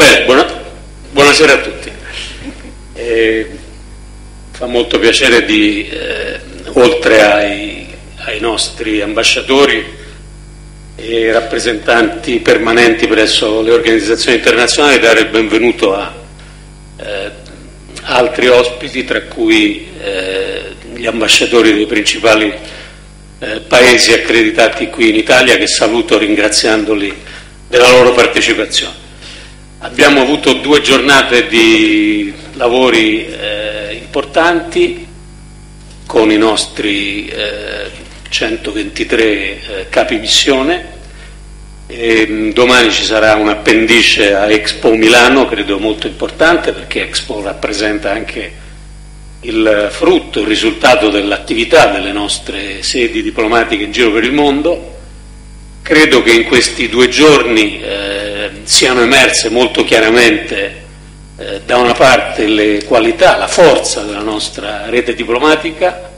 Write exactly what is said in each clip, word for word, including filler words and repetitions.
Beh, buona, buonasera a tutti. Eh, fa molto piacere di, eh, oltre ai, ai nostri ambasciatori e rappresentanti permanenti presso le organizzazioni internazionali, dare il benvenuto a eh, altri ospiti, tra cui eh, gli ambasciatori dei principali eh, paesi accreditati qui in Italia, che saluto ringraziandoli della loro partecipazione. Abbiamo avuto due giornate di lavori eh, importanti con i nostri eh, centoventitré eh, capi missione. E domani ci sarà un appendice a Expo Milano, credo molto importante, perché Expo rappresenta anche il frutto, il risultato dell'attività delle nostre sedi diplomatiche in giro per il mondo. Credo che in questi due giorni eh, siano emerse molto chiaramente eh, da una parte le qualità, la forza della nostra rete diplomatica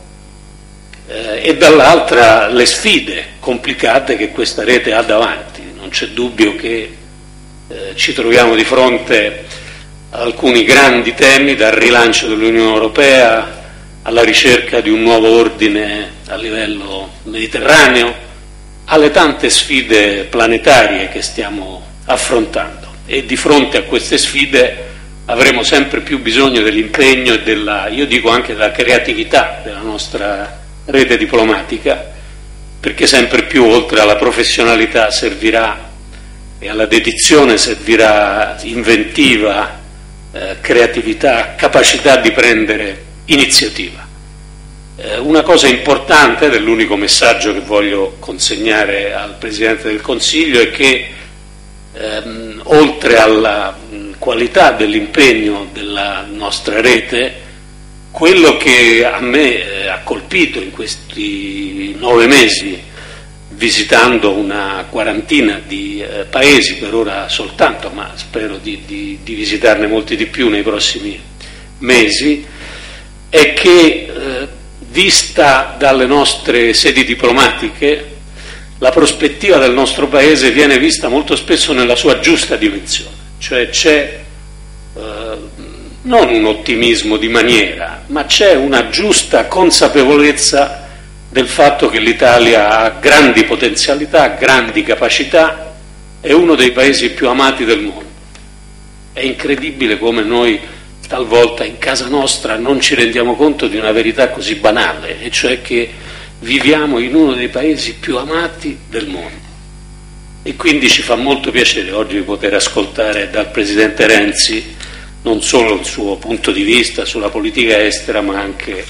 eh, e dall'altra le sfide complicate che questa rete ha davanti. Non c'è dubbio che eh, ci troviamo di fronte a alcuni grandi temi, dal rilancio dell'Unione Europea alla ricerca di un nuovo ordine a livello mediterraneo, alle tante sfide planetarie che stiamo affrontando, e di fronte a queste sfide avremo sempre più bisogno dell'impegno e della, io dico anche della creatività della nostra rete diplomatica, perché sempre più, oltre alla professionalità, servirà, e alla dedizione servirà inventiva, eh, creatività, capacità di prendere iniziativa. Una cosa importante, ed è l'unico messaggio che voglio consegnare al Presidente del Consiglio, è che ehm, oltre alla mh, qualità dell'impegno della nostra rete, quello che a me eh, ha colpito in questi nove mesi, visitando una quarantina di eh, paesi per ora soltanto, ma spero di, di, di visitarne molti di più nei prossimi mesi, è che eh, vista dalle nostre sedi diplomatiche, la prospettiva del nostro Paese viene vista molto spesso nella sua giusta dimensione, cioè c'è eh, non un ottimismo di maniera, ma c'è una giusta consapevolezza del fatto che l'Italia ha grandi potenzialità, grandi capacità, è uno dei paesi più amati del mondo. È incredibile come noi talvolta in casa nostra non ci rendiamo conto di una verità così banale, e cioè che viviamo in uno dei paesi più amati del mondo. E quindi ci fa molto piacere oggi poter ascoltare dal Presidente Renzi non solo il suo punto di vista sulla politica estera, ma anche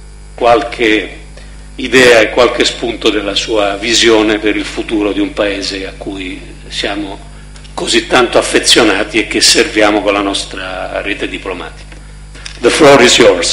qualche idea e qualche spunto della sua visione per il futuro di un paese a cui siamo così tanto affezionati e che serviamo con la nostra rete diplomatica. The floor is yours.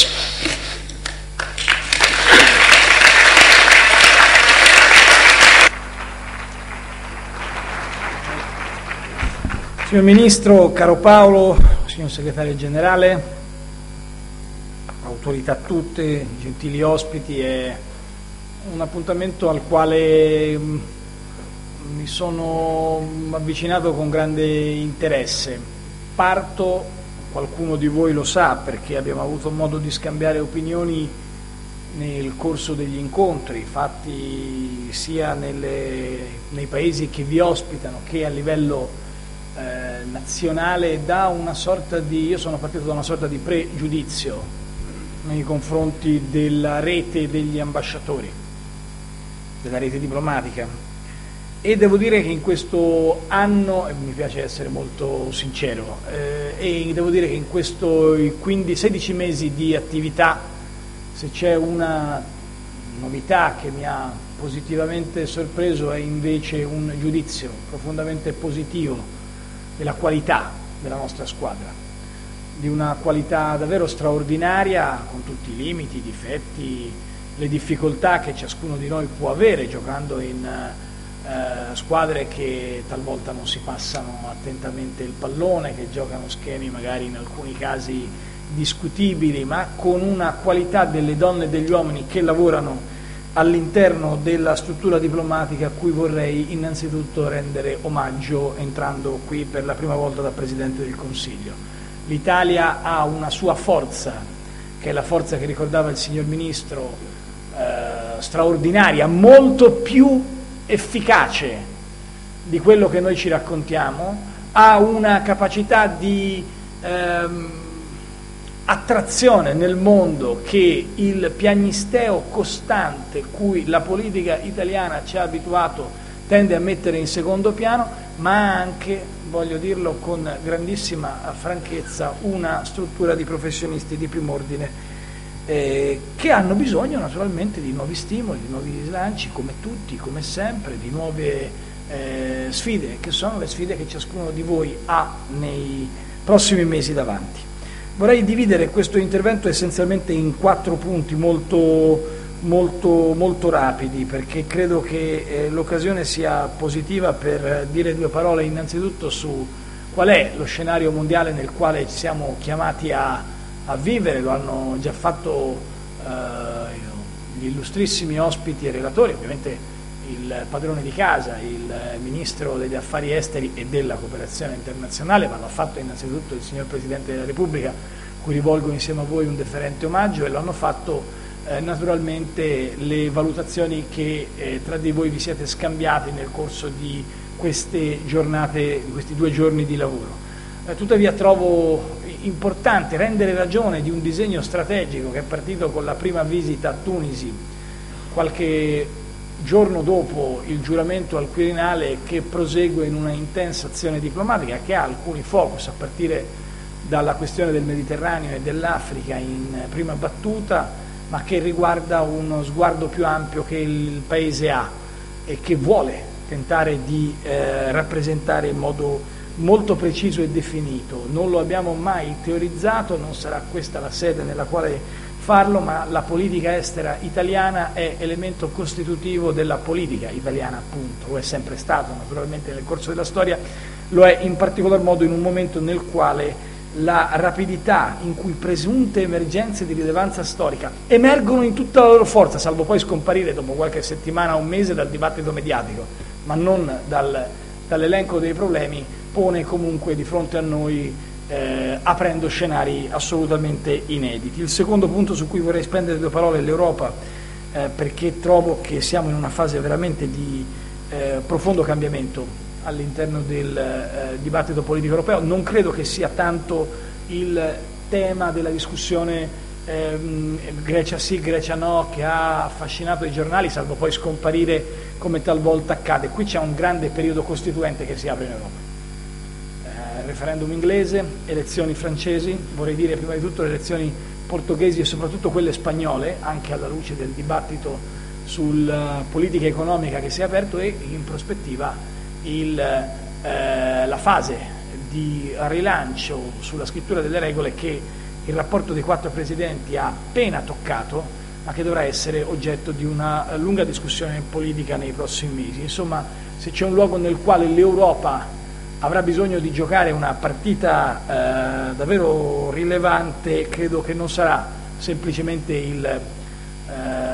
Signor Ministro, caro Paolo, signor Segretario Generale, autorità tutte, gentili ospiti, è un appuntamento al quale mi sono avvicinato con grande interesse. Parto, qualcuno di voi lo sa perché abbiamo avuto modo di scambiare opinioni nel corso degli incontri fatti sia nelle, nei paesi che vi ospitano che a livello eh, nazionale, da una sorta di, io sono partito da una sorta di pregiudizio nei confronti della rete degli ambasciatori, della rete diplomatica. E devo dire che in questo anno, e mi piace essere molto sincero, eh, e devo dire che in questo quindi sedici mesi di attività, se c'è una novità che mi ha positivamente sorpreso, è invece un giudizio profondamente positivo della qualità della nostra squadra, di una qualità davvero straordinaria, con tutti i limiti, i difetti, le difficoltà che ciascuno di noi può avere giocando in Uh, squadre che talvolta non si passano attentamente il pallone, che giocano schemi magari in alcuni casi discutibili, ma con una qualità delle donne e degli uomini che lavorano all'interno della struttura diplomatica a cui vorrei innanzitutto rendere omaggio entrando qui per la prima volta da Presidente del Consiglio. L'Italia ha una sua forza, che è la forza che ricordava il signor Ministro, eh, straordinaria, molto più efficace di quello che noi ci raccontiamo, ha una capacità di ehm, attrazione nel mondo che il piagnisteo costante cui la politica italiana ci ha abituato tende a mettere in secondo piano, ma ha anche, voglio dirlo con grandissima franchezza, una struttura di professionisti di primo ordine eh, che hanno bisogno naturalmente di nuovi stimoli, di nuovi slanci, come tutti, come sempre, di nuove eh, sfide, che sono le sfide che ciascuno di voi ha nei prossimi mesi davanti. Vorrei dividere questo intervento essenzialmente in quattro punti molto, molto, molto rapidi, perché credo che eh, l'occasione sia positiva per dire due parole innanzitutto su qual è lo scenario mondiale nel quale siamo chiamati a, a vivere. Lo hanno già fatto eh, gli illustrissimi ospiti e relatori, ovviamente il padrone di casa, il Ministro degli Affari Esteri e della Cooperazione Internazionale, ma l'ha fatto innanzitutto il signor Presidente della Repubblica, cui rivolgo insieme a voi un deferente omaggio, e lo hanno fatto eh, naturalmente le valutazioni che eh, tra di voi vi siete scambiati nel corso di queste giornate, di questi due giorni di lavoro. Eh, tuttavia trovo importante rendere ragione di un disegno strategico che è partito con la prima visita a Tunisi qualche giorno dopo il giuramento al Quirinale, che prosegue in una intensa azione diplomatica che ha alcuni focus, a partire dalla questione del Mediterraneo e dell'Africa in prima battuta, ma che riguarda uno sguardo più ampio che il Paese ha e che vuole tentare di eh, rappresentare in modo molto preciso e definito. Non lo abbiamo mai teorizzato, non sarà questa la sede nella quale farlo, ma la politica estera italiana è elemento costitutivo della politica italiana, appunto, lo è sempre stato naturalmente nel corso della storia, lo è in particolar modo in un momento nel quale la rapidità in cui presunte emergenze di rilevanza storica emergono in tutta la loro forza, salvo poi scomparire dopo qualche settimana o un mese dal dibattito mediatico, ma non dal, dall'elenco dei problemi, pone comunque di fronte a noi Eh, aprendo scenari assolutamente inediti. Il secondo punto su cui vorrei spendere due parole è l'Europa, eh, perché trovo che siamo in una fase veramente di eh, profondo cambiamento all'interno del eh, dibattito politico europeo. Non credo che sia tanto il tema della discussione ehm, Grecia sì, Grecia no, che ha affascinato i giornali, salvo poi scomparire come talvolta accade. Qui c'è un grande periodo costituente che si apre in Europa. Referendum inglese, elezioni francesi, vorrei dire prima di tutto le elezioni portoghesi e soprattutto quelle spagnole, anche alla luce del dibattito sulla politica economica che si è aperto, e in prospettiva il, eh, la fase di rilancio sulla scrittura delle regole che il rapporto dei quattro presidenti ha appena toccato, ma che dovrà essere oggetto di una lunga discussione politica nei prossimi mesi. Insomma, se c'è un luogo nel quale l'Europa avrà bisogno di giocare una partita eh, davvero rilevante, credo che non sarà semplicemente il, eh,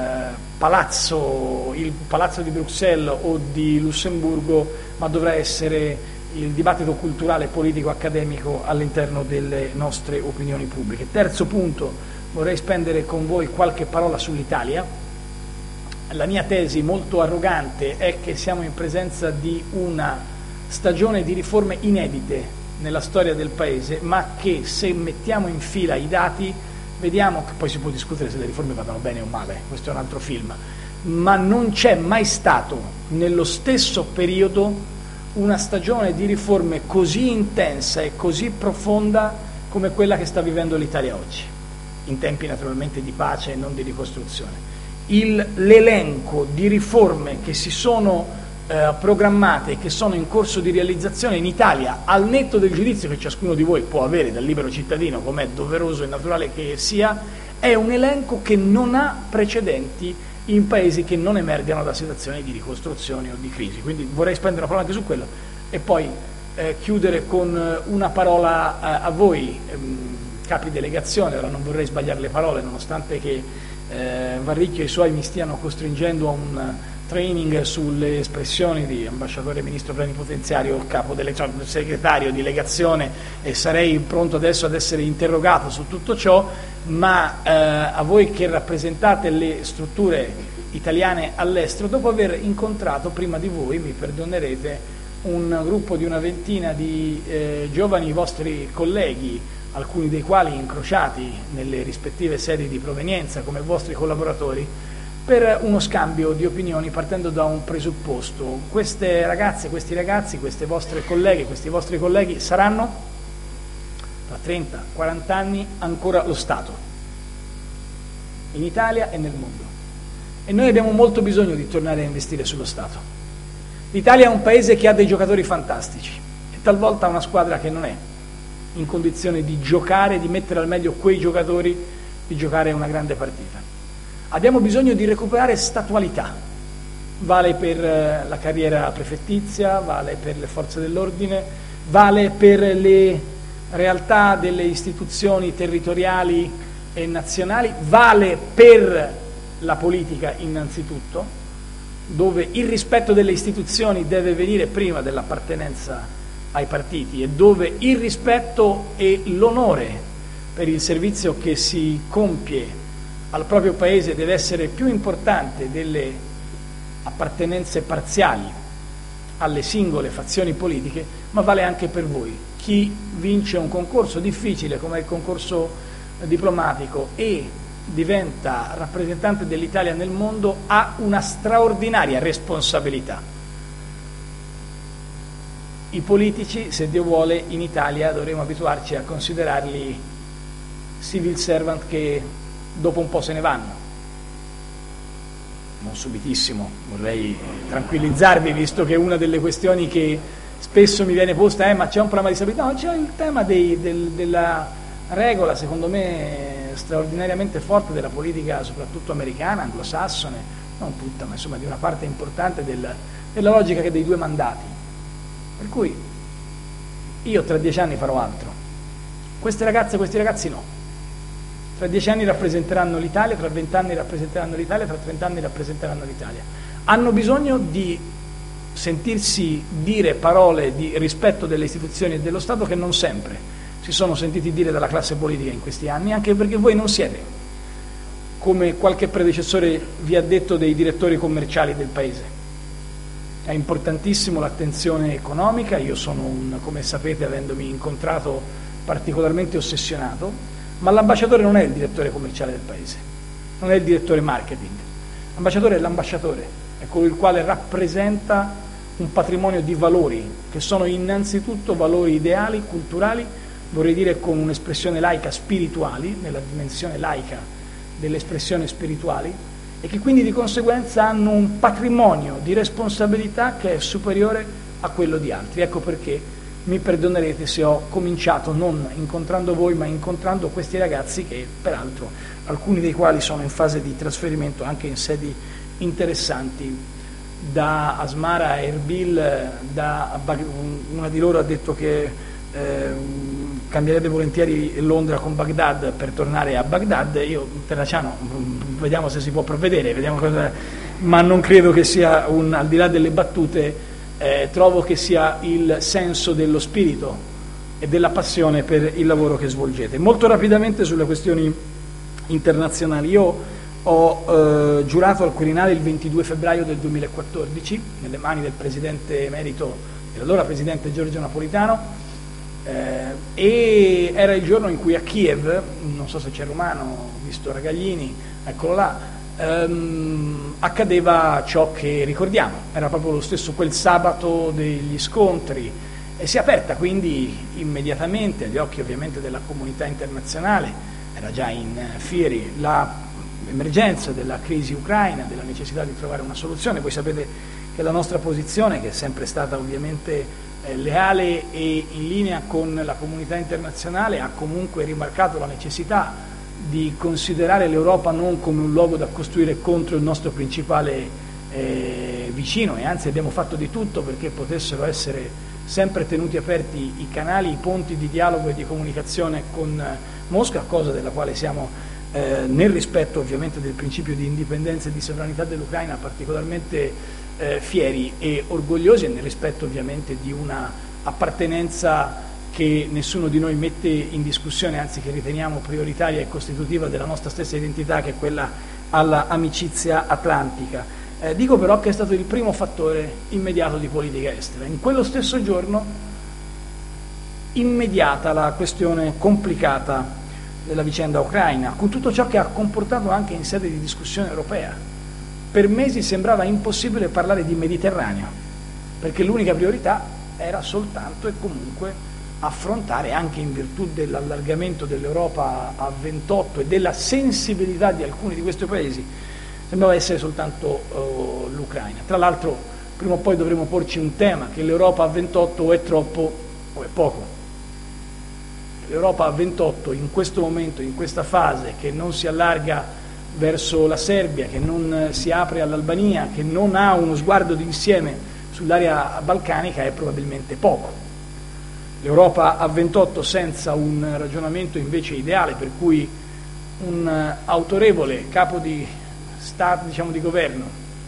palazzo, il palazzo di Bruxelles o di Lussemburgo, ma dovrà essere il dibattito culturale, politico, accademico all'interno delle nostre opinioni pubbliche. Terzo punto, vorrei spendere con voi qualche parola sull'Italia. La mia tesi molto arrogante è che siamo in presenza di una stagione di riforme inedite nella storia del Paese, ma che se mettiamo in fila i dati vediamo che poi si può discutere se le riforme vadano bene o male, questo è un altro film, ma non c'è mai stato nello stesso periodo una stagione di riforme così intensa e così profonda come quella che sta vivendo l'Italia oggi, in tempi naturalmente di pace e non di ricostruzione. Il, l'elenco di riforme che si sono Eh, programmate e che sono in corso di realizzazione in Italia, al netto del giudizio che ciascuno di voi può avere dal libero cittadino, come è doveroso e naturale che sia, è un elenco che non ha precedenti in paesi che non emergano da situazioni di ricostruzione o di crisi. Quindi vorrei spendere una parola anche su quello e poi eh, chiudere con una parola eh, a voi, ehm, capi delegazione. Ora non vorrei sbagliare le parole, nonostante che eh, Varricchio e i suoi mi stiano costringendo a un training sulle espressioni di ambasciatore, ministro plenipotenziario, capo delle, cioè, segretario di legazione, e sarei pronto adesso ad essere interrogato su tutto ciò, ma eh, a voi che rappresentate le strutture italiane all'estero, dopo aver incontrato prima di voi, mi perdonerete, un gruppo di una ventina di eh, giovani vostri colleghi, alcuni dei quali incrociati nelle rispettive sedi di provenienza come vostri collaboratori, per uno scambio di opinioni partendo da un presupposto: queste ragazze, questi ragazzi, queste vostre colleghe, questi vostri colleghi saranno tra trenta quaranta anni ancora lo Stato, in Italia e nel mondo, e noi abbiamo molto bisogno di tornare a investire sullo Stato. L'Italia è un paese che ha dei giocatori fantastici e talvolta ha una squadra che non è in condizione di giocare, di mettere al meglio quei giocatori, di giocare una grande partita. Abbiamo bisogno di recuperare statualità, vale per la carriera prefettizia, vale per le forze dell'ordine, vale per le realtà delle istituzioni territoriali e nazionali, vale per la politica innanzitutto, dove il rispetto delle istituzioni deve venire prima dell'appartenenza ai partiti e dove il rispetto e l'onore per il servizio che si compie al proprio paese deve essere più importante delle appartenenze parziali alle singole fazioni politiche, ma vale anche per voi. Chi vince un concorso difficile come il concorso diplomatico e diventa rappresentante dell'Italia nel mondo ha una straordinaria responsabilità. I politici, se Dio vuole, in Italia dovremo abituarci a considerarli civil servant che dopo un po' se ne vanno. Non subitissimo, vorrei tranquillizzarvi, visto che una delle questioni che spesso mi viene posta è: ma c'è un problema di stabilità? No, c'è il tema dei, del, della regola, secondo me straordinariamente forte, della politica soprattutto americana, anglosassone, non tutta, ma insomma di una parte importante del, della logica che dei due mandati. Per cui io tra dieci anni farò altro, queste ragazze e questi ragazzi no. Tra dieci anni rappresenteranno l'Italia, tra vent'anni rappresenteranno l'Italia, tra trent'anni rappresenteranno l'Italia. Hanno bisogno di sentirsi dire parole di rispetto delle istituzioni e dello Stato che non sempre si sono sentiti dire dalla classe politica in questi anni, anche perché voi non siete, come qualche predecessore vi ha detto, dei direttori commerciali del paese. È importantissimo l'attenzione economica, io sono un, come sapete, avendomi incontrato, particolarmente ossessionato, ma l'ambasciatore non è il direttore commerciale del paese, non è il direttore marketing. L'ambasciatore è l'ambasciatore, è colui il quale rappresenta un patrimonio di valori, che sono innanzitutto valori ideali, culturali, vorrei dire con un'espressione laica, spirituali, nella dimensione laica delle espressioni spirituali, e che quindi di conseguenza hanno un patrimonio di responsabilità che è superiore a quello di altri. Ecco perché mi perdonerete se ho cominciato non incontrando voi, ma incontrando questi ragazzi che peraltro, alcuni dei quali sono in fase di trasferimento anche in sedi interessanti, da Asmara a Erbil, da Bag- una di loro ha detto che eh, cambierebbe volentieri Londra con Baghdad per tornare a Baghdad. Io Terracciano, vediamo se si può provvedere, vediamo cosa, ma non credo che sia un, al di là delle battute, Eh, trovo che sia il senso dello spirito e della passione per il lavoro che svolgete. Molto rapidamente sulle questioni internazionali. Io ho eh, giurato al Quirinale il ventidue febbraio del duemilaquattordici nelle mani del presidente emerito, dell'allora presidente Giorgio Napolitano, eh, e era il giorno in cui a Kiev, non so se c'è Romano, ho visto Ragaglini, eccolo là, Um, accadeva ciò che ricordiamo. Era proprio lo stesso quel sabato degli scontri, e si è aperta quindi immediatamente, agli occhi ovviamente della comunità internazionale, era già in fieri, l'emergenza della crisi ucraina, della necessità di trovare una soluzione. Voi sapete che la nostra posizione, che è sempre stata ovviamente eh, leale e in linea con la comunità internazionale, ha comunque rimarcato la necessità di considerare l'Europa non come un luogo da costruire contro il nostro principale eh, vicino, e anzi abbiamo fatto di tutto perché potessero essere sempre tenuti aperti i canali, i ponti di dialogo e di comunicazione con Mosca, cosa della quale siamo eh, nel rispetto ovviamente del principio di indipendenza e di sovranità dell'Ucraina, particolarmente eh, fieri e orgogliosi, e nel rispetto ovviamente di una appartenenza che nessuno di noi mette in discussione, anzi che riteniamo prioritaria e costitutiva della nostra stessa identità, che è quella all'amicizia atlantica. Eh, dico però che è stato il primo fattore immediato di politica estera. In quello stesso giorno, immediata la questione complicata della vicenda ucraina, con tutto ciò che ha comportato anche in sede di discussione europea. Per mesi sembrava impossibile parlare di Mediterraneo, perché l'unica priorità era soltanto e comunque affrontare, anche in virtù dell'allargamento dell'Europa a ventotto e della sensibilità di alcuni di questi paesi, sembrava essere soltanto uh, l'Ucraina. Tra l'altro prima o poi dovremo porci un tema, che l'Europa a ventotto o è troppo o è poco. L'Europa a ventotto in questo momento, in questa fase, che non si allarga verso la Serbia, che non si apre all'Albania, che non ha uno sguardo d'insieme sull'area balcanica, è probabilmente poco. L'Europa a ventotto senza un ragionamento invece ideale, per cui un autorevole capo di Stato, diciamo di governo,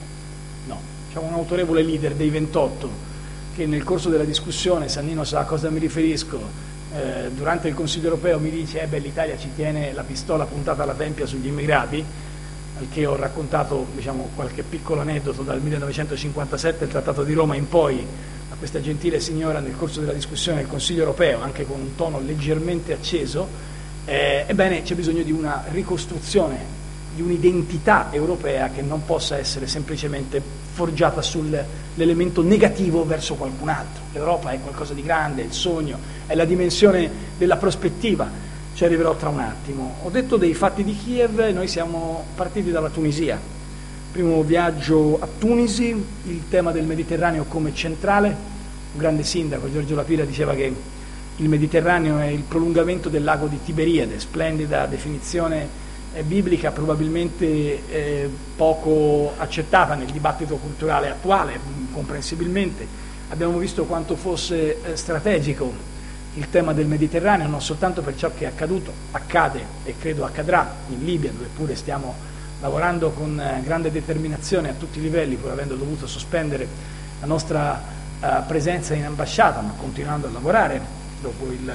no, diciamo un autorevole leader dei ventotto, che nel corso della discussione, Sannino sa a cosa mi riferisco, eh, durante il Consiglio europeo mi dice eh beh, l'Italia ci tiene la pistola puntata alla tempia sugli immigrati, al che ho raccontato, diciamo, qualche piccolo aneddoto dal millenovecentocinquantasette, il Trattato di Roma in poi, a questa gentile signora nel corso della discussione del Consiglio europeo, anche con un tono leggermente acceso. Eh, ebbene, c'è bisogno di una ricostruzione, di un'identità europea che non possa essere semplicemente forgiata sull'elemento negativo verso qualcun altro. L'Europa è qualcosa di grande, è il sogno, è la dimensione della prospettiva. Ci arriverò tra un attimo. Ho detto dei fatti di Kiev, noi siamo partiti dalla Tunisia. Primo viaggio a Tunisi, il tema del Mediterraneo come centrale. Un grande sindaco, Giorgio La Pira, diceva che il Mediterraneo è il prolungamento del lago di Tiberiade, splendida definizione eh, biblica, probabilmente eh, poco accettata nel dibattito culturale attuale, comprensibilmente. Abbiamo visto quanto fosse eh, strategico il tema del Mediterraneo, non soltanto per ciò che è accaduto, accade e credo accadrà in Libia, dove pure stiamo lavorando con eh, grande determinazione a tutti i livelli, pur avendo dovuto sospendere la nostra eh, presenza in ambasciata, ma continuando a lavorare dopo il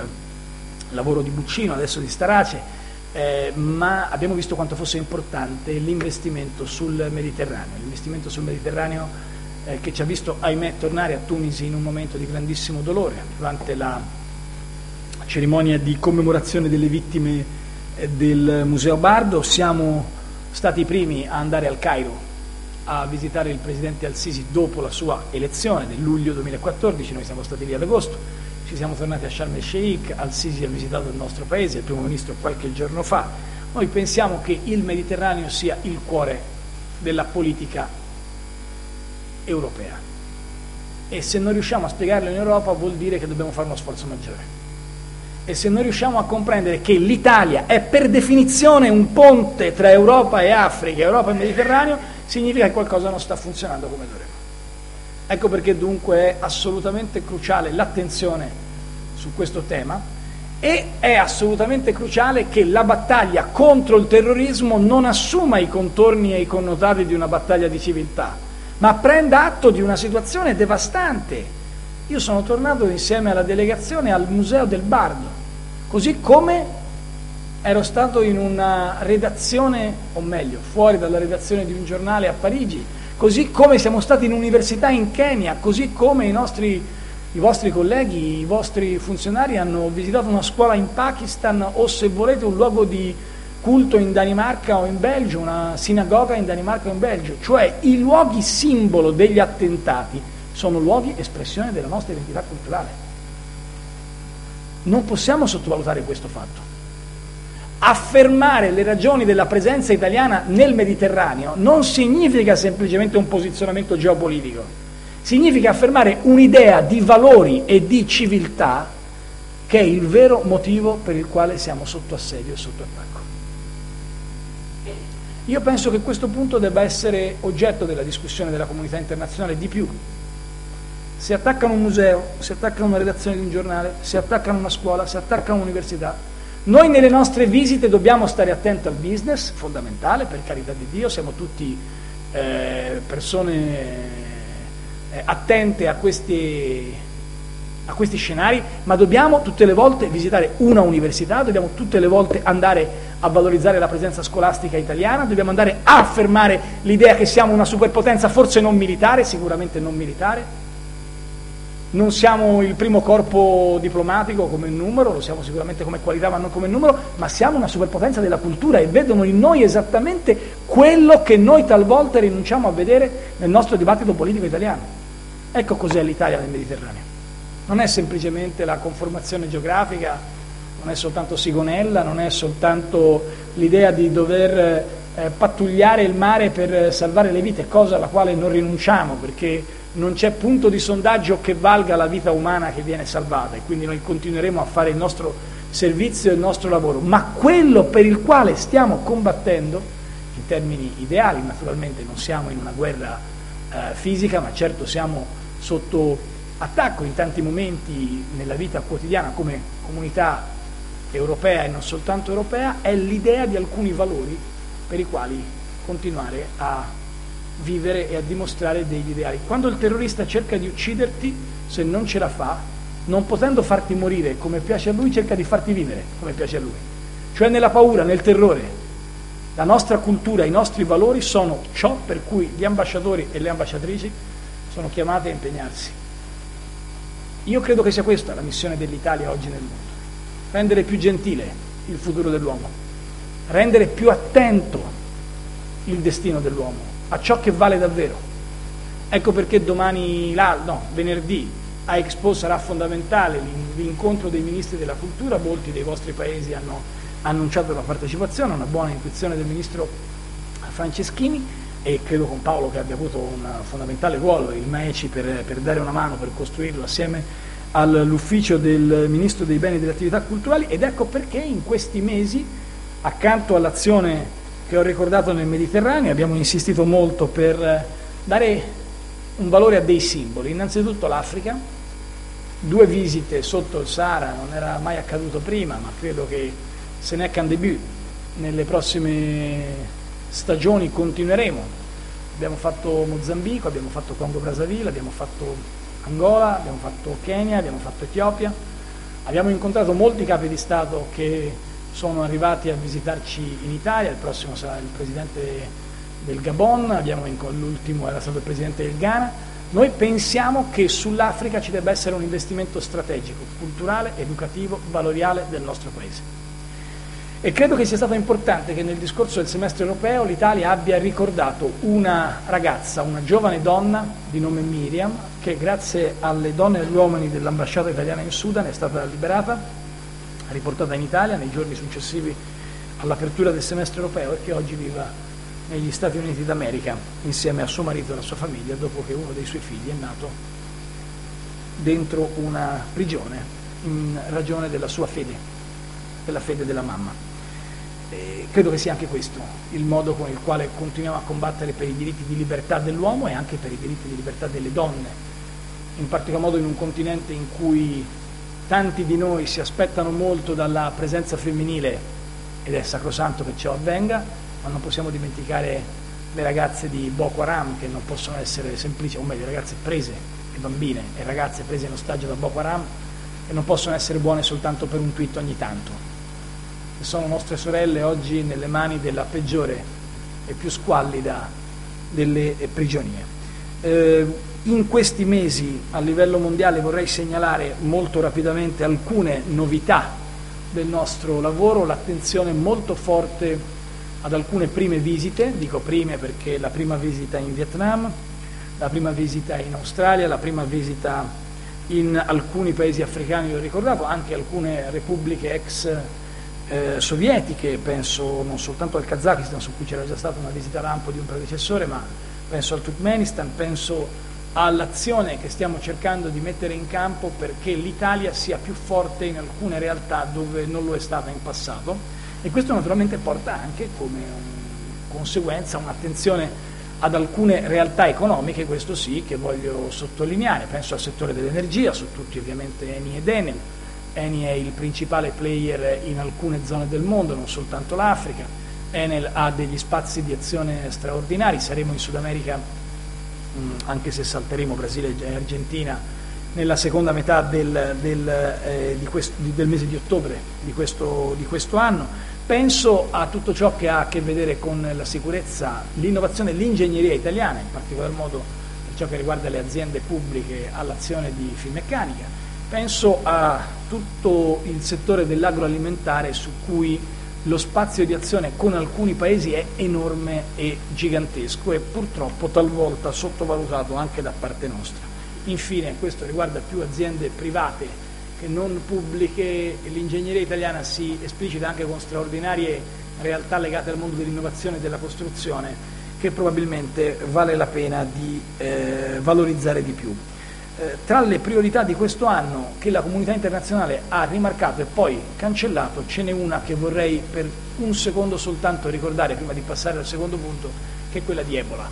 lavoro di Buccino, adesso di Starace, eh, ma abbiamo visto quanto fosse importante l'investimento sul Mediterraneo, l'investimento sul Mediterraneo eh, che ci ha visto, ahimè, tornare a Tunisi in un momento di grandissimo dolore, durante la cerimonia di commemorazione delle vittime eh, del Museo Bardo. Siamo stati i primi a andare al Cairo a visitare il presidente Al-Sisi dopo la sua elezione nel luglio duemilaquattordici, noi siamo stati lì ad agosto, ci siamo tornati a Sharm el-Sheikh, Al-Sisi ha visitato il nostro paese, il primo ministro qualche giorno fa. Noi pensiamo che il Mediterraneo sia il cuore della politica europea e se non riusciamo a spiegarlo in Europa vuol dire che dobbiamo fare uno sforzo maggiore. E se noi riusciamo a comprendere che l'Italia è per definizione un ponte tra Europa e Africa, Europa e Mediterraneo, significa che qualcosa non sta funzionando come dovrebbe. Ecco perché dunque è assolutamente cruciale l'attenzione su questo tema e è assolutamente cruciale che la battaglia contro il terrorismo non assuma i contorni e i connotati di una battaglia di civiltà, ma prenda atto di una situazione devastante. Io sono tornato insieme alla delegazione al Museo del Bardo, così come ero stato in una redazione, o meglio, fuori dalla redazione di un giornale a Parigi, così come siamo stati in università in Kenya, così come i nostri, i vostri colleghi, i vostri funzionari hanno visitato una scuola in Pakistan o, se volete, un luogo di culto in Danimarca o in Belgio, una sinagoga in Danimarca o in Belgio. Cioè i luoghi simbolo degli attentati sono luoghi espressione della nostra identità culturale. Non possiamo sottovalutare questo fatto. Affermare le ragioni della presenza italiana nel Mediterraneo non significa semplicemente un posizionamento geopolitico, significa affermare un'idea di valori e di civiltà che è il vero motivo per il quale siamo sotto assedio e sotto attacco. Io penso che questo punto debba essere oggetto della discussione della comunità internazionale di più. Si attaccano un museo, si attaccano una redazione di un giornale, si attaccano una scuola, si attaccano un'università, Noi nelle nostre visite dobbiamo stare attenti al business, fondamentale, per carità di Dio, siamo tutti eh, persone eh, attente a questi, a questi scenari, ma dobbiamo tutte le volte visitare una università, dobbiamo tutte le volte andare a valorizzare la presenza scolastica italiana, dobbiamo andare a affermare l'idea che siamo una superpotenza, forse non militare, sicuramente non militare. Non siamo il primo corpo diplomatico come numero, lo siamo sicuramente come qualità ma non come numero, ma siamo una superpotenza della cultura e vedono in noi esattamente quello che noi talvolta rinunciamo a vedere nel nostro dibattito politico italiano. Ecco cos'è l'Italia nel Mediterraneo. Non è semplicemente la conformazione geografica, non è soltanto Sigonella, non è soltanto l'idea di dover eh, pattugliare il mare per salvare le vite, cosa alla quale non rinunciamo, perché non c'è punto di sondaggio che valga la vita umana che viene salvata e quindi noi continueremo a fare il nostro servizio e il nostro lavoro, ma quello per il quale stiamo combattendo, in termini ideali naturalmente non siamo in una guerra eh, fisica, ma certo siamo sotto attacco in tanti momenti nella vita quotidiana come comunità europea e non soltanto europea, è l'idea di alcuni valori per i quali continuare a vivere e a dimostrare degli ideali. Quando il terrorista cerca di ucciderti, se non ce la fa, non potendo farti morire come piace a lui, cerca di farti vivere come piace a lui. Cioè nella paura, nel terrore. La nostra cultura, i nostri valori sono ciò per cui gli ambasciatori e le ambasciatrici sono chiamati a impegnarsi. Io credo che sia questa la missione dell'Italia oggi nel mondo. Rendere più gentile il futuro dell'uomo, rendere più attento il destino dell'uomo a ciò che vale davvero. Ecco perché domani, no, venerdì, a Expo sarà fondamentale l'incontro dei ministri della cultura, molti dei vostri paesi hanno annunciato la partecipazione, una buona intuizione del ministro Franceschini e credo con Paolo che abbia avuto un fondamentale ruolo, il MAECI, per, per dare una mano, per costruirlo assieme all'ufficio del Ministro dei Beni e delle Attività Culturali, ed ecco perché in questi mesi, accanto all'azione che ho ricordato nel Mediterraneo, abbiamo insistito molto per dare un valore a dei simboli. Innanzitutto l'Africa, due visite sotto il Sahara, non era mai accaduto prima, ma credo che ce n'est qu'un début. Nelle prossime stagioni continueremo. Abbiamo fatto Mozambico, abbiamo fatto Congo Brazzaville, abbiamo fatto Angola, abbiamo fatto Kenya, abbiamo fatto Etiopia, abbiamo incontrato molti capi di Stato che sono arrivati a visitarci in Italia, il prossimo sarà il presidente del Gabon, abbiamo l'ultimo era stato il presidente del Ghana. Noi pensiamo che sull'Africa ci debba essere un investimento strategico, culturale, educativo, valoriale del nostro Paese. E credo che sia stato importante che nel discorso del semestre europeo l'Italia abbia ricordato una ragazza, una giovane donna di nome Miriam, che grazie alle donne e agli uomini dell'ambasciata italiana in Sudan è stata liberata, riportata in Italia nei giorni successivi all'apertura del semestre europeo e che oggi vive negli Stati Uniti d'America insieme a suo marito e alla sua famiglia, dopo che uno dei suoi figli è nato dentro una prigione in ragione della sua fede, della fede della mamma. E credo che sia anche questo il modo con il quale continuiamo a combattere per i diritti di libertà dell'uomo e anche per i diritti di libertà delle donne, in particolar modo in un continente in cui tanti di noi si aspettano molto dalla presenza femminile ed è sacrosanto che ciò avvenga, ma non possiamo dimenticare le ragazze di Boko Haram che non possono essere semplici, o meglio, ragazze prese, e bambine e ragazze prese in ostaggio da Boko Haram che non possono essere buone soltanto per un tweet ogni tanto. E sono nostre sorelle oggi nelle mani della peggiore e più squallida delle prigionie. Eh, in questi mesi a livello mondiale vorrei segnalare molto rapidamente alcune novità del nostro lavoro, l'attenzione molto forte ad alcune prime visite, dico prime perché la prima visita in Vietnam, la prima visita in Australia, la prima visita in alcuni paesi africani, l'ho ricordato, anche alcune repubbliche ex Eh, sovietiche, penso non soltanto al Kazakistan, su cui c'era già stata una visita lampo di un predecessore, ma penso al Turkmenistan, penso all'azione che stiamo cercando di mettere in campo perché l'Italia sia più forte in alcune realtà dove non lo è stata in passato, e questo naturalmente porta anche come conseguenza un'attenzione ad alcune realtà economiche, questo sì, che voglio sottolineare. Penso al settore dell'energia, su tutti ovviamente Eni ed Enel, Eni è il principale player in alcune zone del mondo, non soltanto l'Africa. Enel ha degli spazi di azione straordinari, saremo in Sud America, mh, anche se salteremo Brasile e Argentina, nella seconda metà del, del, eh, di questo, di, del mese di ottobre di questo, di questo anno. Penso a tutto ciò che ha a che vedere con la sicurezza, l'innovazione e l'ingegneria italiana, in particolar modo per ciò che riguarda le aziende pubbliche, all'azione di Finmeccanica. Penso a tutto il settore dell'agroalimentare, su cui lo spazio di azione con alcuni paesi è enorme e gigantesco e purtroppo talvolta sottovalutato anche da parte nostra. Infine, questo riguarda più aziende private che non pubbliche, l'ingegneria italiana si esplicita anche con straordinarie realtà legate al mondo dell'innovazione e della costruzione, che probabilmente vale la pena di eh, valorizzare di più. Eh, tra le priorità di questo anno che la comunità internazionale ha rimarcato e poi cancellato, ce n'è una che vorrei per un secondo soltanto ricordare prima di passare al secondo punto, che è quella di Ebola.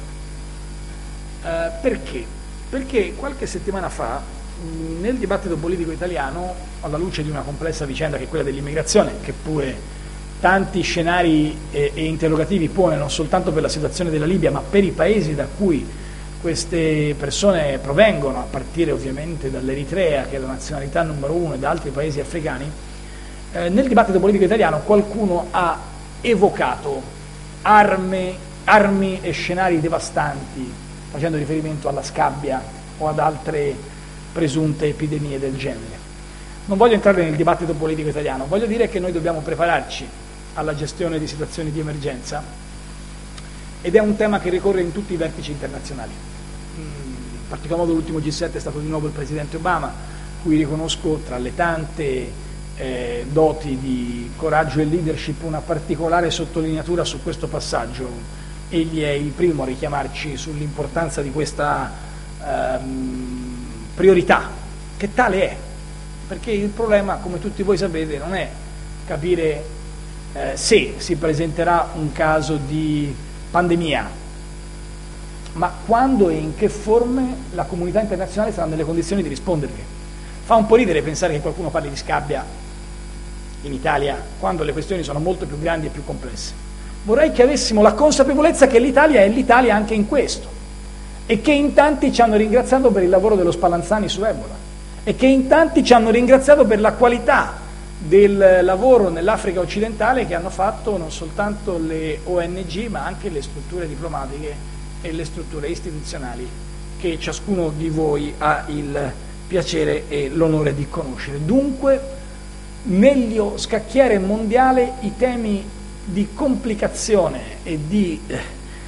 Eh, perché? Perché qualche settimana fa, nel dibattito politico italiano, alla luce di una complessa vicenda che è quella dell'immigrazione, che pure tanti scenari e, e interrogativi pone non soltanto per la situazione della Libia, ma per i paesi da cui queste persone provengono, a partire ovviamente dall'Eritrea, che è la nazionalità numero uno, e da altri paesi africani, eh, nel dibattito politico italiano qualcuno ha evocato armi, armi e scenari devastanti, facendo riferimento alla scabbia o ad altre presunte epidemie del genere. Non voglio entrare nel dibattito politico italiano, voglio dire che noi dobbiamo prepararci alla gestione di situazioni di emergenza, ed è un tema che ricorre in tutti i vertici internazionali. In particolar modo l'ultimo G sette è stato di nuovo il Presidente Obama, cui riconosco tra le tante eh, doti di coraggio e leadership una particolare sottolineatura su questo passaggio. Egli è il primo a richiamarci sull'importanza di questa ehm, priorità, che tale è, perché il problema, come tutti voi sapete, non è capire eh, se si presenterà un caso di pandemia, ma quando e in che forme la comunità internazionale sarà nelle condizioni di rispondervi. Fa un po' ridere pensare che qualcuno parli di scabbia in Italia quando le questioni sono molto più grandi e più complesse. Vorrei che avessimo la consapevolezza che l'Italia è l'Italia anche in questo, e che in tanti ci hanno ringraziato per il lavoro dello Spallanzani su Ebola, e che in tanti ci hanno ringraziato per la qualità del lavoro nell'Africa occidentale che hanno fatto non soltanto le O N G, ma anche le strutture diplomatiche e le strutture istituzionali che ciascuno di voi ha il piacere e l'onore di conoscere. Dunque, nello scacchiere mondiale i temi di complicazione e di eh,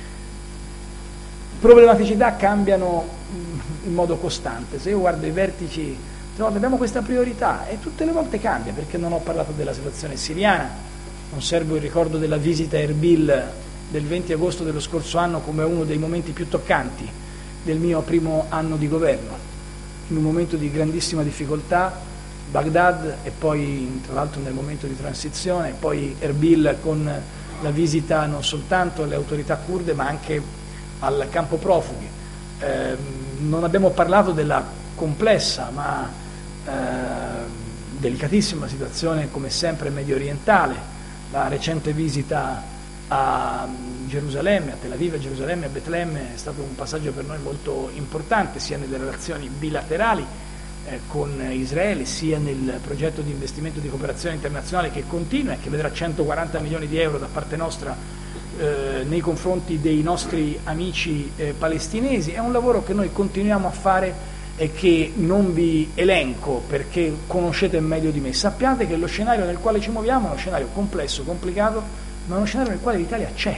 problematicità cambiano in modo costante. Se io guardo i vertici, abbiamo questa priorità e tutte le volte cambia, perché non ho parlato della situazione siriana, conservo il ricordo della visita a Erbil del venti agosto dello scorso anno come uno dei momenti più toccanti del mio primo anno di governo, in un momento di grandissima difficoltà, Baghdad e poi tra l'altro nel momento di transizione, poi Erbil con la visita non soltanto alle autorità kurde ma anche al campo profughi. Eh, non abbiamo parlato della complessa ma eh, delicatissima situazione come sempre medio orientale, la recente visita a Gerusalemme, a Tel Aviv, a Gerusalemme, a Betlemme è stato un passaggio per noi molto importante sia nelle relazioni bilaterali eh, con Israele sia nel progetto di investimento di cooperazione internazionale che continua e che vedrà centoquaranta milioni di euro da parte nostra eh, nei confronti dei nostri amici eh, palestinesi. È un lavoro che noi continuiamo a fare e che non vi elenco perché conoscete meglio di me. Sappiate che lo scenario nel quale ci muoviamo è uno scenario complesso, complicato, ma è uno scenario nel quale l'Italia c'è,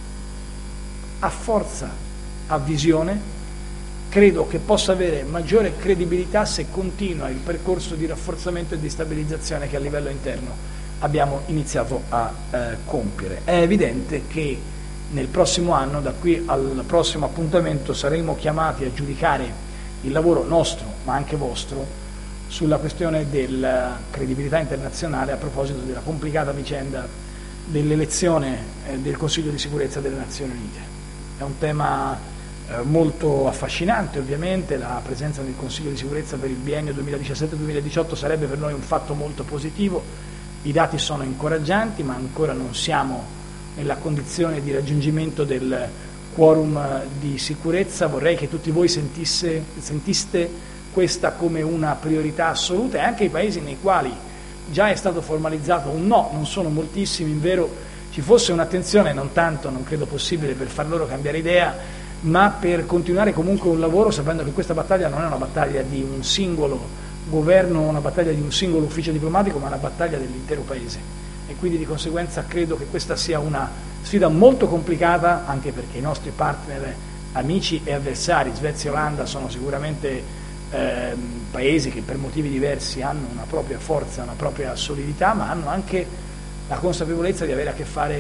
ha forza, ha visione, credo che possa avere maggiore credibilità se continua il percorso di rafforzamento e di stabilizzazione che a livello interno abbiamo iniziato a eh, compiere. È evidente che nel prossimo anno, da qui al prossimo appuntamento, saremo chiamati a giudicare il lavoro nostro, ma anche vostro, sulla questione della credibilità internazionale a proposito della complicata vicenda dell'elezione del Consiglio di sicurezza delle Nazioni Unite. È un tema eh, molto affascinante ovviamente. La presenza nel Consiglio di sicurezza per il biennio duemiladiciassette duemiladiciotto sarebbe per noi un fatto molto positivo. I dati sono incoraggianti, ma ancora non siamo nella condizione di raggiungimento del quorum di sicurezza. Vorrei che tutti voi sentisse, sentiste questa come una priorità assoluta, e anche i paesi nei quali già è stato formalizzato un no, non sono moltissimi, in vero ci fosse un'attenzione, non tanto, non credo possibile, per far loro cambiare idea, ma per continuare comunque un lavoro, sapendo che questa battaglia non è una battaglia di un singolo governo, una battaglia di un singolo ufficio diplomatico, ma una battaglia dell'intero Paese, e quindi di conseguenza credo che questa sia una sfida molto complicata, anche perché i nostri partner, amici e avversari, Svezia e Olanda, sono sicuramente eh, paesi che per motivi diversi hanno una propria forza, una propria solidità, ma hanno anche la consapevolezza di avere a che fare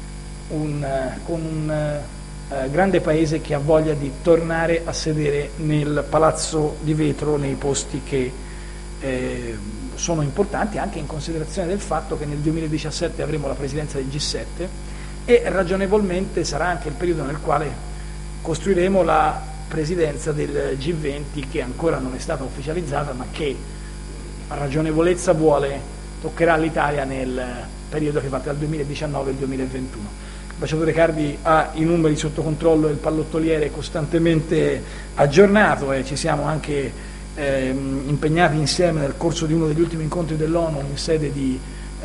un, con un eh, grande paese che ha voglia di tornare a sedere nel palazzo di vetro, nei posti che eh, sono importanti, anche in considerazione del fatto che nel duemiladiciassette avremo la presidenza del G sette e ragionevolmente sarà anche il periodo nel quale costruiremo la presidenza del G venti, che ancora non è stata ufficializzata, ma che a ragionevolezza vuole toccherà l'Italia nel periodo che va tra il duemiladiciannove e il duemilaventuno. L'ambasciatore Cardi ha i numeri sotto controllo e il pallottoliere costantemente aggiornato, e ci siamo anche ehm, impegnati insieme nel corso di uno degli ultimi incontri dell'ONU in sede di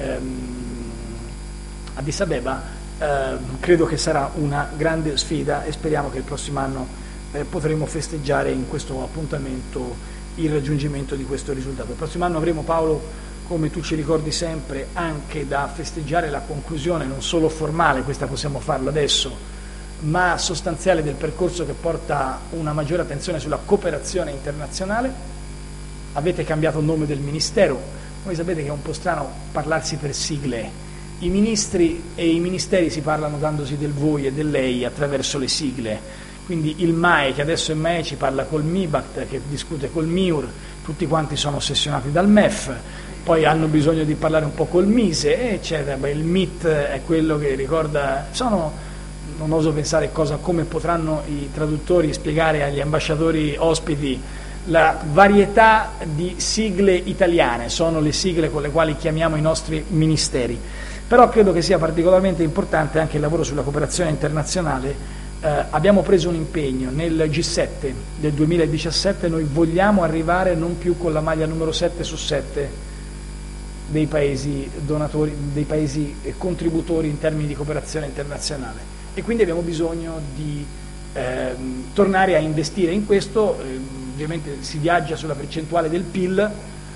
ehm, Addis Abeba. Eh, credo che sarà una grande sfida e speriamo che il prossimo anno eh, potremo festeggiare in questo appuntamento il raggiungimento di questo risultato. Il prossimo anno avremo, Paolo, come tu ci ricordi sempre, anche da festeggiare la conclusione non solo formale, questa possiamo farlo adesso, ma sostanziale, del percorso che porta una maggiore attenzione sulla cooperazione internazionale. Avete cambiato il nome del Ministero, voi sapete che è un po' strano parlarsi per sigle, i ministri e i ministeri si parlano dandosi del voi e del lei attraverso le sigle, quindi il M A E, che adesso è M A E, ci parla col M I B A C T, che discute col M I U R, tutti quanti sono ossessionati dal M E F, poi hanno bisogno di parlare un po' col M I S E, eccetera. Beh, il M I T è quello che ricorda, sono, non oso pensare cosa, come potranno i traduttori spiegare agli ambasciatori ospiti la varietà di sigle italiane, sono le sigle con le quali chiamiamo i nostri ministeri. Però credo che sia particolarmente importante anche il lavoro sulla cooperazione internazionale. Eh, abbiamo preso un impegno nel G sette del duemiladiciassette, noi vogliamo arrivare non più con la maglia numero sette su sette dei paesi donatori, dei paesi contributori in termini di cooperazione internazionale, e quindi abbiamo bisogno di eh, tornare a investire in questo. Eh, ovviamente si viaggia sulla percentuale del P I L,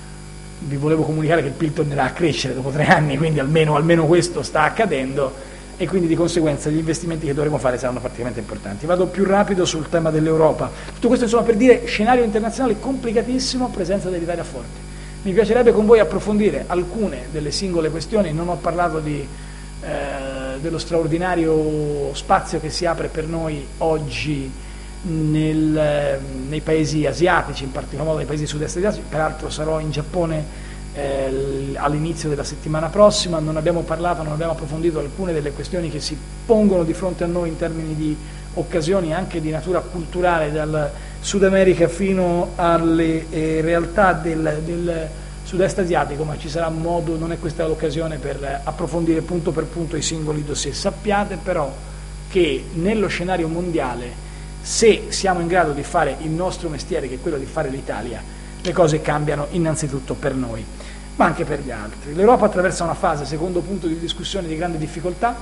vi volevo comunicare che il P I L tornerà a crescere dopo tre anni, quindi almeno, almeno questo sta accadendo, e quindi di conseguenza gli investimenti che dovremo fare saranno particolarmente importanti. Vado più rapido sul tema dell'Europa. Tutto questo insomma per dire scenario internazionale complicatissimo, presenza dell'Italia forte. Mi piacerebbe con voi approfondire alcune delle singole questioni. Non ho parlato di, eh, dello straordinario spazio che si apre per noi oggi nel, nei paesi asiatici, in particolar modo nei paesi sud-est asiatici. Peraltro sarò in Giappone eh, all'inizio della settimana prossima. Non abbiamo parlato, non abbiamo approfondito alcune delle questioni che si pongono di fronte a noi in termini di occasioni anche di natura culturale, dal Sud America fino alle eh, realtà del, del sud-est asiatico, ma ci sarà modo, non è questa l'occasione per approfondire punto per punto i singoli dossier. Sappiate però che nello scenario mondiale, se siamo in grado di fare il nostro mestiere, che è quello di fare l'Italia, le cose cambiano innanzitutto per noi, ma anche per gli altri. L'Europa attraversa una fase, secondo punto di discussione, di grande difficoltà.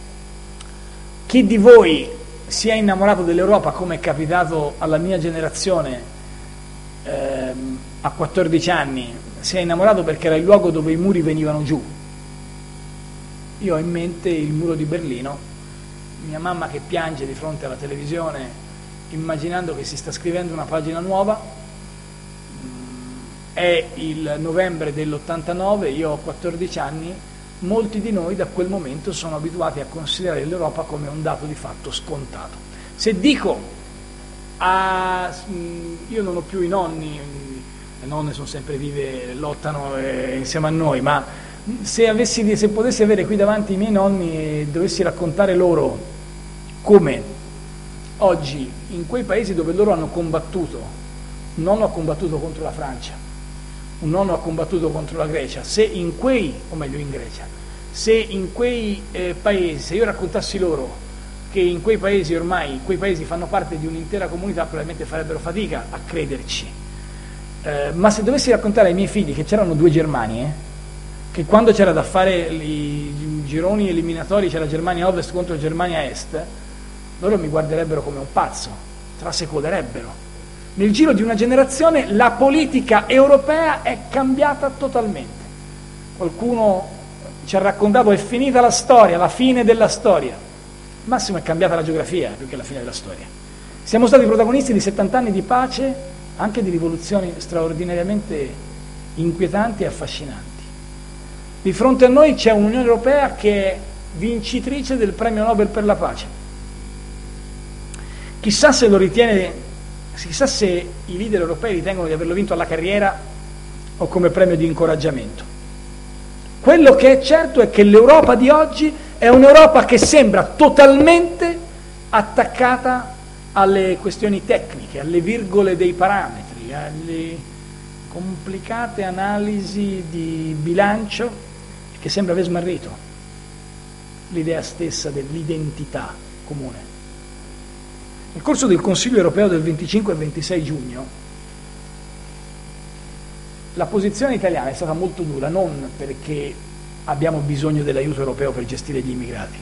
Chi di voi si è innamorato dell'Europa, come è capitato alla mia generazione ehm, a quattordici anni, si è innamorato perché era il luogo dove i muri venivano giù. Io ho in mente il muro di Berlino, mia mamma che piange di fronte alla televisione immaginando che si sta scrivendo una pagina nuova. È il novembre dell'ottantanove, io ho quattordici anni. Molti di noi da quel momento sono abituati a considerare l'Europa come un dato di fatto scontato. Se dico, a, io non ho più i nonni, le nonne sono sempre vive, lottano eh, insieme a noi, ma se, avessi, se potessi avere qui davanti i miei nonni e dovessi raccontare loro come oggi in quei paesi dove loro hanno combattuto, un nonno ha combattuto contro la Francia, un nonno ha combattuto contro la Grecia, se in quei, o meglio in Grecia, se in quei eh, paesi, se io raccontassi loro che in quei paesi ormai, quei paesi fanno parte di un'intera comunità, probabilmente farebbero fatica a crederci. Eh, ma se dovessi raccontare ai miei figli che c'erano due Germanie, che quando c'era da fare i gironi eliminatori c'era Germania Ovest contro Germania Est, loro mi guarderebbero come un pazzo, trasecolerebbero. Nel giro di una generazione la politica europea è cambiata totalmente. Qualcuno ci ha raccontato è finita la storia, la fine della storia. Al massimo è cambiata la geografia più che la fine della storia. Siamo stati protagonisti di settanta anni di pace, anche di rivoluzioni straordinariamente inquietanti e affascinanti. Di fronte a noi c'è un'Unione Europea che è vincitrice del premio Nobel per la pace. Chissà se lo ritiene, chissà se i leader europei ritengono di averlo vinto alla carriera o come premio di incoraggiamento. Quello che è certo è che l'Europa di oggi è un'Europa che sembra totalmente attaccata alle questioni tecniche, alle virgole dei parametri, alle complicate analisi di bilancio, che sembra aver smarrito l'idea stessa dell'identità comune. Nel corso del Consiglio europeo del venticinque e ventisei giugno la posizione italiana è stata molto dura, non perché abbiamo bisogno dell'aiuto europeo per gestire gli immigrati.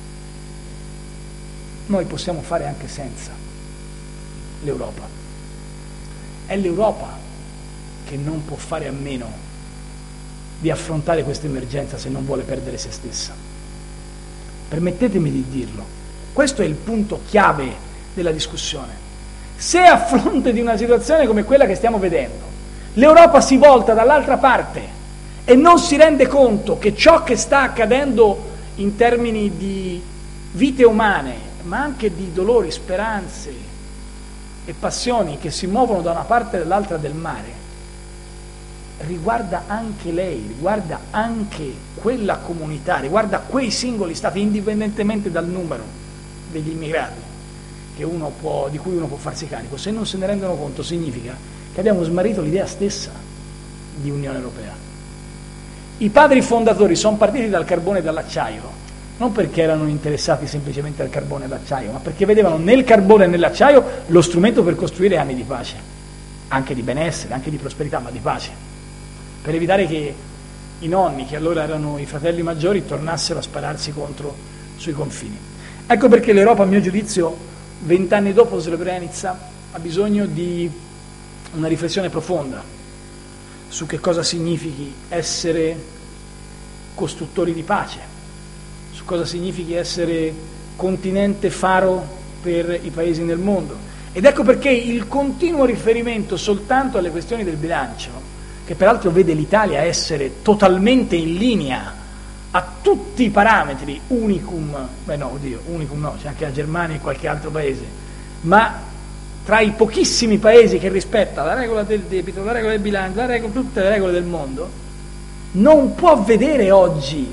Noi possiamo fare anche senza l'Europa. È l'Europa che non può fare a meno di affrontare questa emergenza se non vuole perdere se stessa. Permettetemi di dirlo, questo è il punto chiave della discussione. Se a fronte di una situazione come quella che stiamo vedendo, l'Europa si volta dall'altra parte e non si rende conto che ciò che sta accadendo in termini di vite umane, ma anche di dolori, speranze e passioni che si muovono da una parte e dall'altra del mare, riguarda anche lei, riguarda anche quella comunità, riguarda quei singoli stati, indipendentemente dal numero degli immigrati che uno può, di cui uno può farsi carico. Se non se ne rendono conto, significa che abbiamo smarrito l'idea stessa di Unione Europea. I padri fondatori sono partiti dal carbone e dall'acciaio, non perché erano interessati semplicemente al carbone e all'acciaio, ma perché vedevano nel carbone e nell'acciaio lo strumento per costruire anni di pace, anche di benessere, anche di prosperità, ma di pace, per evitare che i nonni, che allora erano i fratelli maggiori, tornassero a spararsi contro sui confini. Ecco perché l'Europa, a mio giudizio, vent'anni dopo Srebrenica, ha bisogno di una riflessione profonda su che cosa significhi essere costruttori di pace, su cosa significhi essere continente faro per i paesi nel mondo. Ed ecco perché il continuo riferimento soltanto alle questioni del bilancio, che peraltro vede l'Italia essere totalmente in linea a tutti i parametri, unicum, beh no, oddio, unicum no, c'è anche la Germania e qualche altro paese, ma tra i pochissimi paesi che rispetta la regola del debito, la regola del bilancio, la regola, tutte le regole del mondo, non può vedere oggi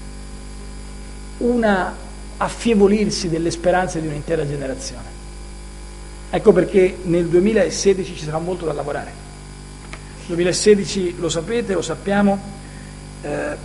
una affievolirsi delle speranze di un'intera generazione. Ecco perché nel duemilasedici ci sarà molto da lavorare. Nel duemilasedici, lo sapete, lo sappiamo, eh,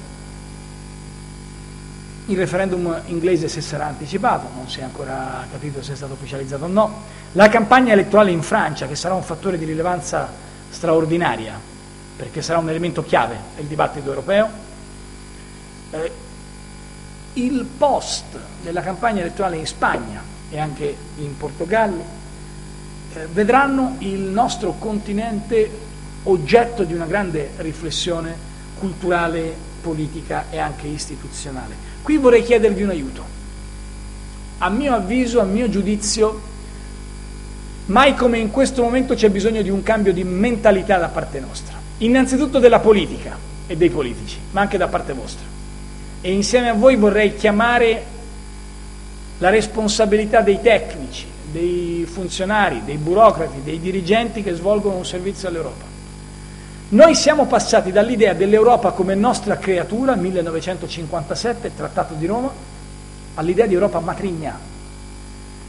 il referendum inglese se sarà anticipato, non si è ancora capito se è stato ufficializzato o no, la campagna elettorale in Francia, che sarà un fattore di rilevanza straordinaria, perché sarà un elemento chiave del dibattito europeo, eh, il post della campagna elettorale in Spagna e anche in Portogallo, eh, vedranno il nostro continente oggetto di una grande riflessione culturale, politica e anche istituzionale. Qui vorrei chiedervi un aiuto. A mio avviso, a mio giudizio, mai come in questo momento c'è bisogno di un cambio di mentalità da parte nostra. Innanzitutto della politica e dei politici, ma anche da parte vostra. E insieme a voi vorrei chiamare la responsabilità dei tecnici, dei funzionari, dei burocrati, dei dirigenti che svolgono un servizio all'Europa. Noi siamo passati dall'idea dell'Europa come nostra creatura, millenovecentocinquantasette, Trattato di Roma, all'idea di Europa matrigna,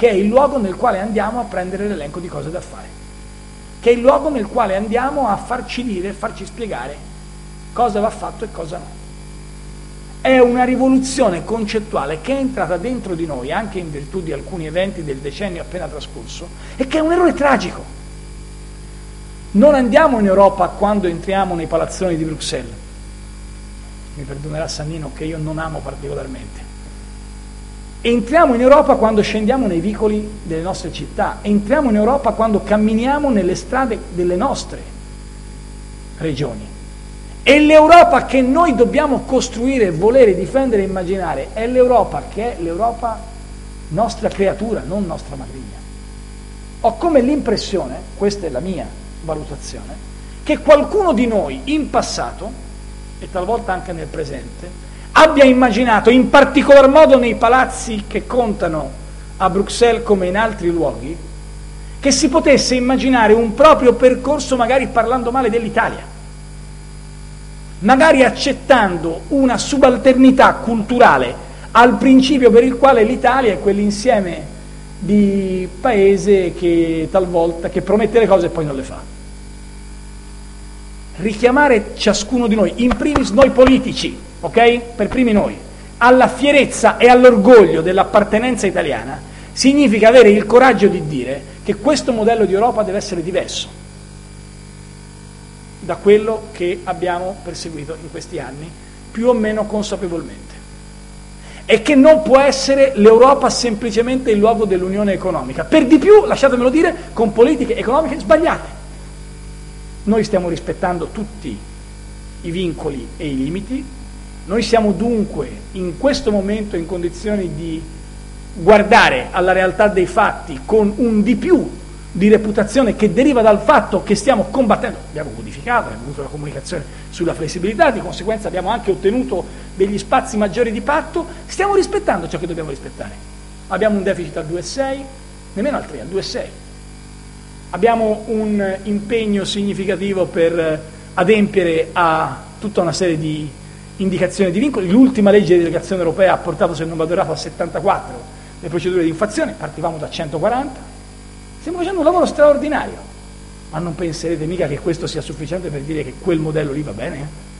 che è il luogo nel quale andiamo a prendere l'elenco di cose da fare, che è il luogo nel quale andiamo a farci dire, farci spiegare cosa va fatto e cosa no. È una rivoluzione concettuale che è entrata dentro di noi anche in virtù di alcuni eventi del decennio appena trascorso e che è un errore tragico. Non andiamo in Europa quando entriamo nei palazzoni di Bruxelles. Mi perdonerà Sannino che io non amo particolarmente. Entriamo in Europa quando scendiamo nei vicoli delle nostre città, entriamo in Europa quando camminiamo nelle strade delle nostre regioni. E l'Europa che noi dobbiamo costruire, volere, difendere e immaginare è l'Europa che è l'Europa nostra creatura, non nostra matrigna. Ho come l'impressione, questa è la mia valutazione, che qualcuno di noi in passato, e talvolta anche nel presente, abbia immaginato, in particolar modo nei palazzi che contano a Bruxelles come in altri luoghi, che si potesse immaginare un proprio percorso magari parlando male dell'Italia, magari accettando una subalternità culturale al principio per il quale l'Italia è quell'insieme di paese che talvolta che promette le cose e poi non le fa. Richiamare ciascuno di noi, in primis noi politici, ok? Per primi noi, alla fierezza e all'orgoglio dell'appartenenza italiana, significa avere il coraggio di dire che questo modello di Europa deve essere diverso da quello che abbiamo perseguito in questi anni, più o meno consapevolmente. E che non può essere l'Europa semplicemente il luogo dell'unione economica. Per di più, lasciatemelo dire, con politiche economiche sbagliate. Noi stiamo rispettando tutti i vincoli e i limiti, noi siamo dunque in questo momento in condizioni di guardare alla realtà dei fatti con un di più di reputazione che deriva dal fatto che stiamo combattendo, abbiamo modificato, abbiamo avuto la comunicazione sulla flessibilità, di conseguenza abbiamo anche ottenuto degli spazi maggiori di patto, stiamo rispettando ciò che dobbiamo rispettare. Abbiamo un deficit al due virgola sei, nemmeno al tre, al due virgola sei. Abbiamo un impegno significativo per adempiere a tutta una serie di indicazioni di vincoli. L'ultima legge di delegazione europea ha portato, se non vado errato, a settantaquattro le procedure di infrazione, partivamo da centoquaranta. Stiamo facendo un lavoro straordinario, ma non penserete mica che questo sia sufficiente per dire che quel modello lì va bene?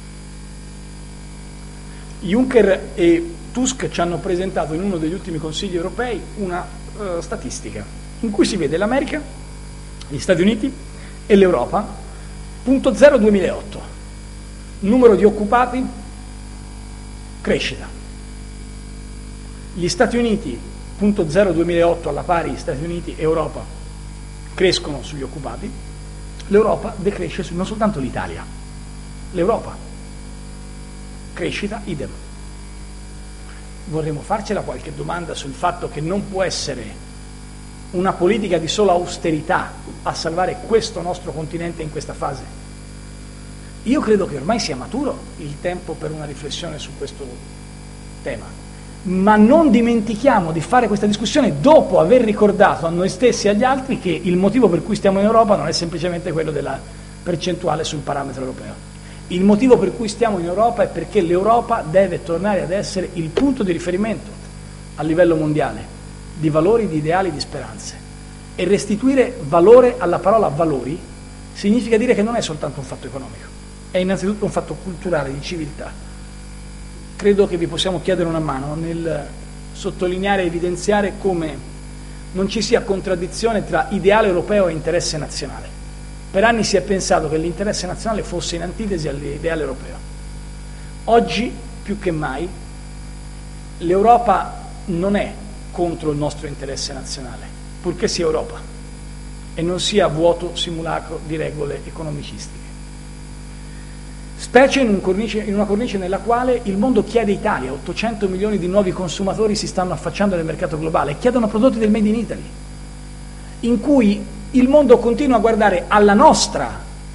Eh? Juncker e Tusk ci hanno presentato in uno degli ultimi consigli europei una uh, statistica in cui si vede l'America, gli Stati Uniti e l'Europa, punto zero duemilaotto, numero di occupati, crescita. Gli Stati Uniti, punto zero duemilaotto alla pari, Stati Uniti e Europa crescono sugli occupati, l'Europa decresce, su, non soltanto l'Italia, l'Europa, crescita, idem. Vorremmo farcela qualche domanda sul fatto che non può essere una politica di sola austerità a salvare questo nostro continente in questa fase? Io credo che ormai sia maturo il tempo per una riflessione su questo tema. Ma non dimentichiamo di fare questa discussione dopo aver ricordato a noi stessi e agli altri che il motivo per cui stiamo in Europa non è semplicemente quello della percentuale sul parametro europeo. Il motivo per cui stiamo in Europa è perché l'Europa deve tornare ad essere il punto di riferimento a livello mondiale di valori, di ideali, di speranze. E restituire valore alla parola valori significa dire che non è soltanto un fatto economico, è innanzitutto un fatto culturale, di civiltà. Credo che vi possiamo chiedere una mano nel sottolineare e evidenziare come non ci sia contraddizione tra ideale europeo e interesse nazionale. Per anni si è pensato che l'interesse nazionale fosse in antitesi all'ideale europeo. Oggi, più che mai, l'Europa non è contro il nostro interesse nazionale, purché sia Europa e non sia vuoto simulacro di regole economicistiche. Specie in, un cornice, in una cornice nella quale il mondo chiede Italia, ottocento milioni di nuovi consumatori si stanno affacciando nel mercato globale e chiedono prodotti del Made in Italy, in cui il mondo continua a guardare alla nostra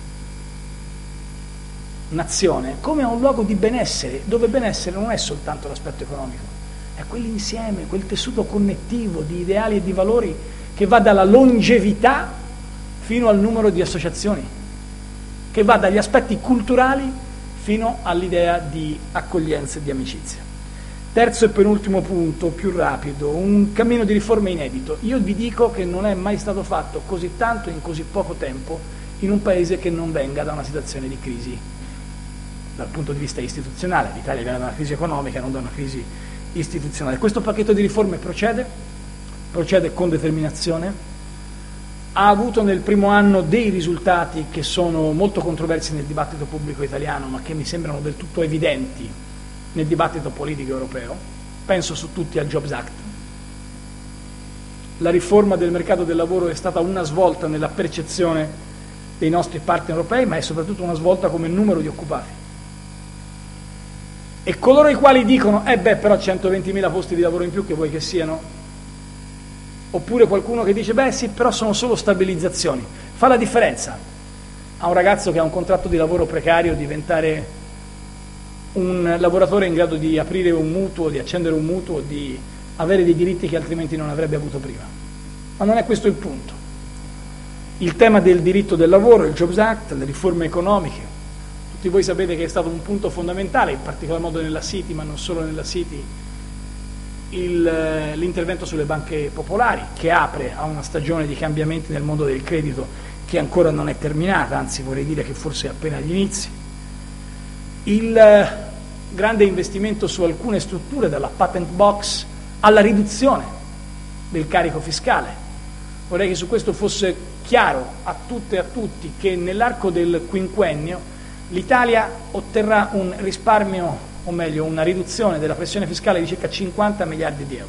nazione come a un luogo di benessere, dove benessere non è soltanto l'aspetto economico, è quell'insieme, quel tessuto connettivo di ideali e di valori che va dalla longevità fino al numero di associazioni, che va dagli aspetti culturali fino all'idea di accoglienza e di amicizia. Terzo e penultimo punto, più rapido, un cammino di riforme inedito. Io vi dico che non è mai stato fatto così tanto in così poco tempo in un paese che non venga da una situazione di crisi dal punto di vista istituzionale. L'Italia viene da una crisi economica, non da una crisi istituzionale. Questo pacchetto di riforme procede, procede con determinazione, ha avuto nel primo anno dei risultati che sono molto controversi nel dibattito pubblico italiano, ma che mi sembrano del tutto evidenti nel dibattito politico europeo. Penso su tutti al Jobs Act. La riforma del mercato del lavoro è stata una svolta nella percezione dei nostri partner europei, ma è soprattutto una svolta come numero di occupati. E coloro i quali dicono, eh beh, però centoventimila posti di lavoro in più che vuoi che siano, oppure qualcuno che dice, beh sì, però sono solo stabilizzazioni, fa la differenza a un ragazzo che ha un contratto di lavoro precario diventare un lavoratore in grado di aprire un mutuo, di accendere un mutuo, di avere dei diritti che altrimenti non avrebbe avuto prima. Ma non è questo il punto. Il tema del diritto del lavoro, il Jobs Act, le riforme economiche, tutti voi sapete che è stato un punto fondamentale, in particolar modo nella City, ma non solo nella City, il, l'intervento sulle banche popolari, che apre a una stagione di cambiamenti nel mondo del credito che ancora non è terminata, anzi vorrei dire che forse è appena agli inizi. Il grande investimento su alcune strutture, dalla patent box alla riduzione del carico fiscale. Vorrei che su questo fosse chiaro a tutte e a tutti che nell'arco del quinquennio l'Italia otterrà un risparmio, o meglio una riduzione della pressione fiscale di circa cinquanta miliardi di euro.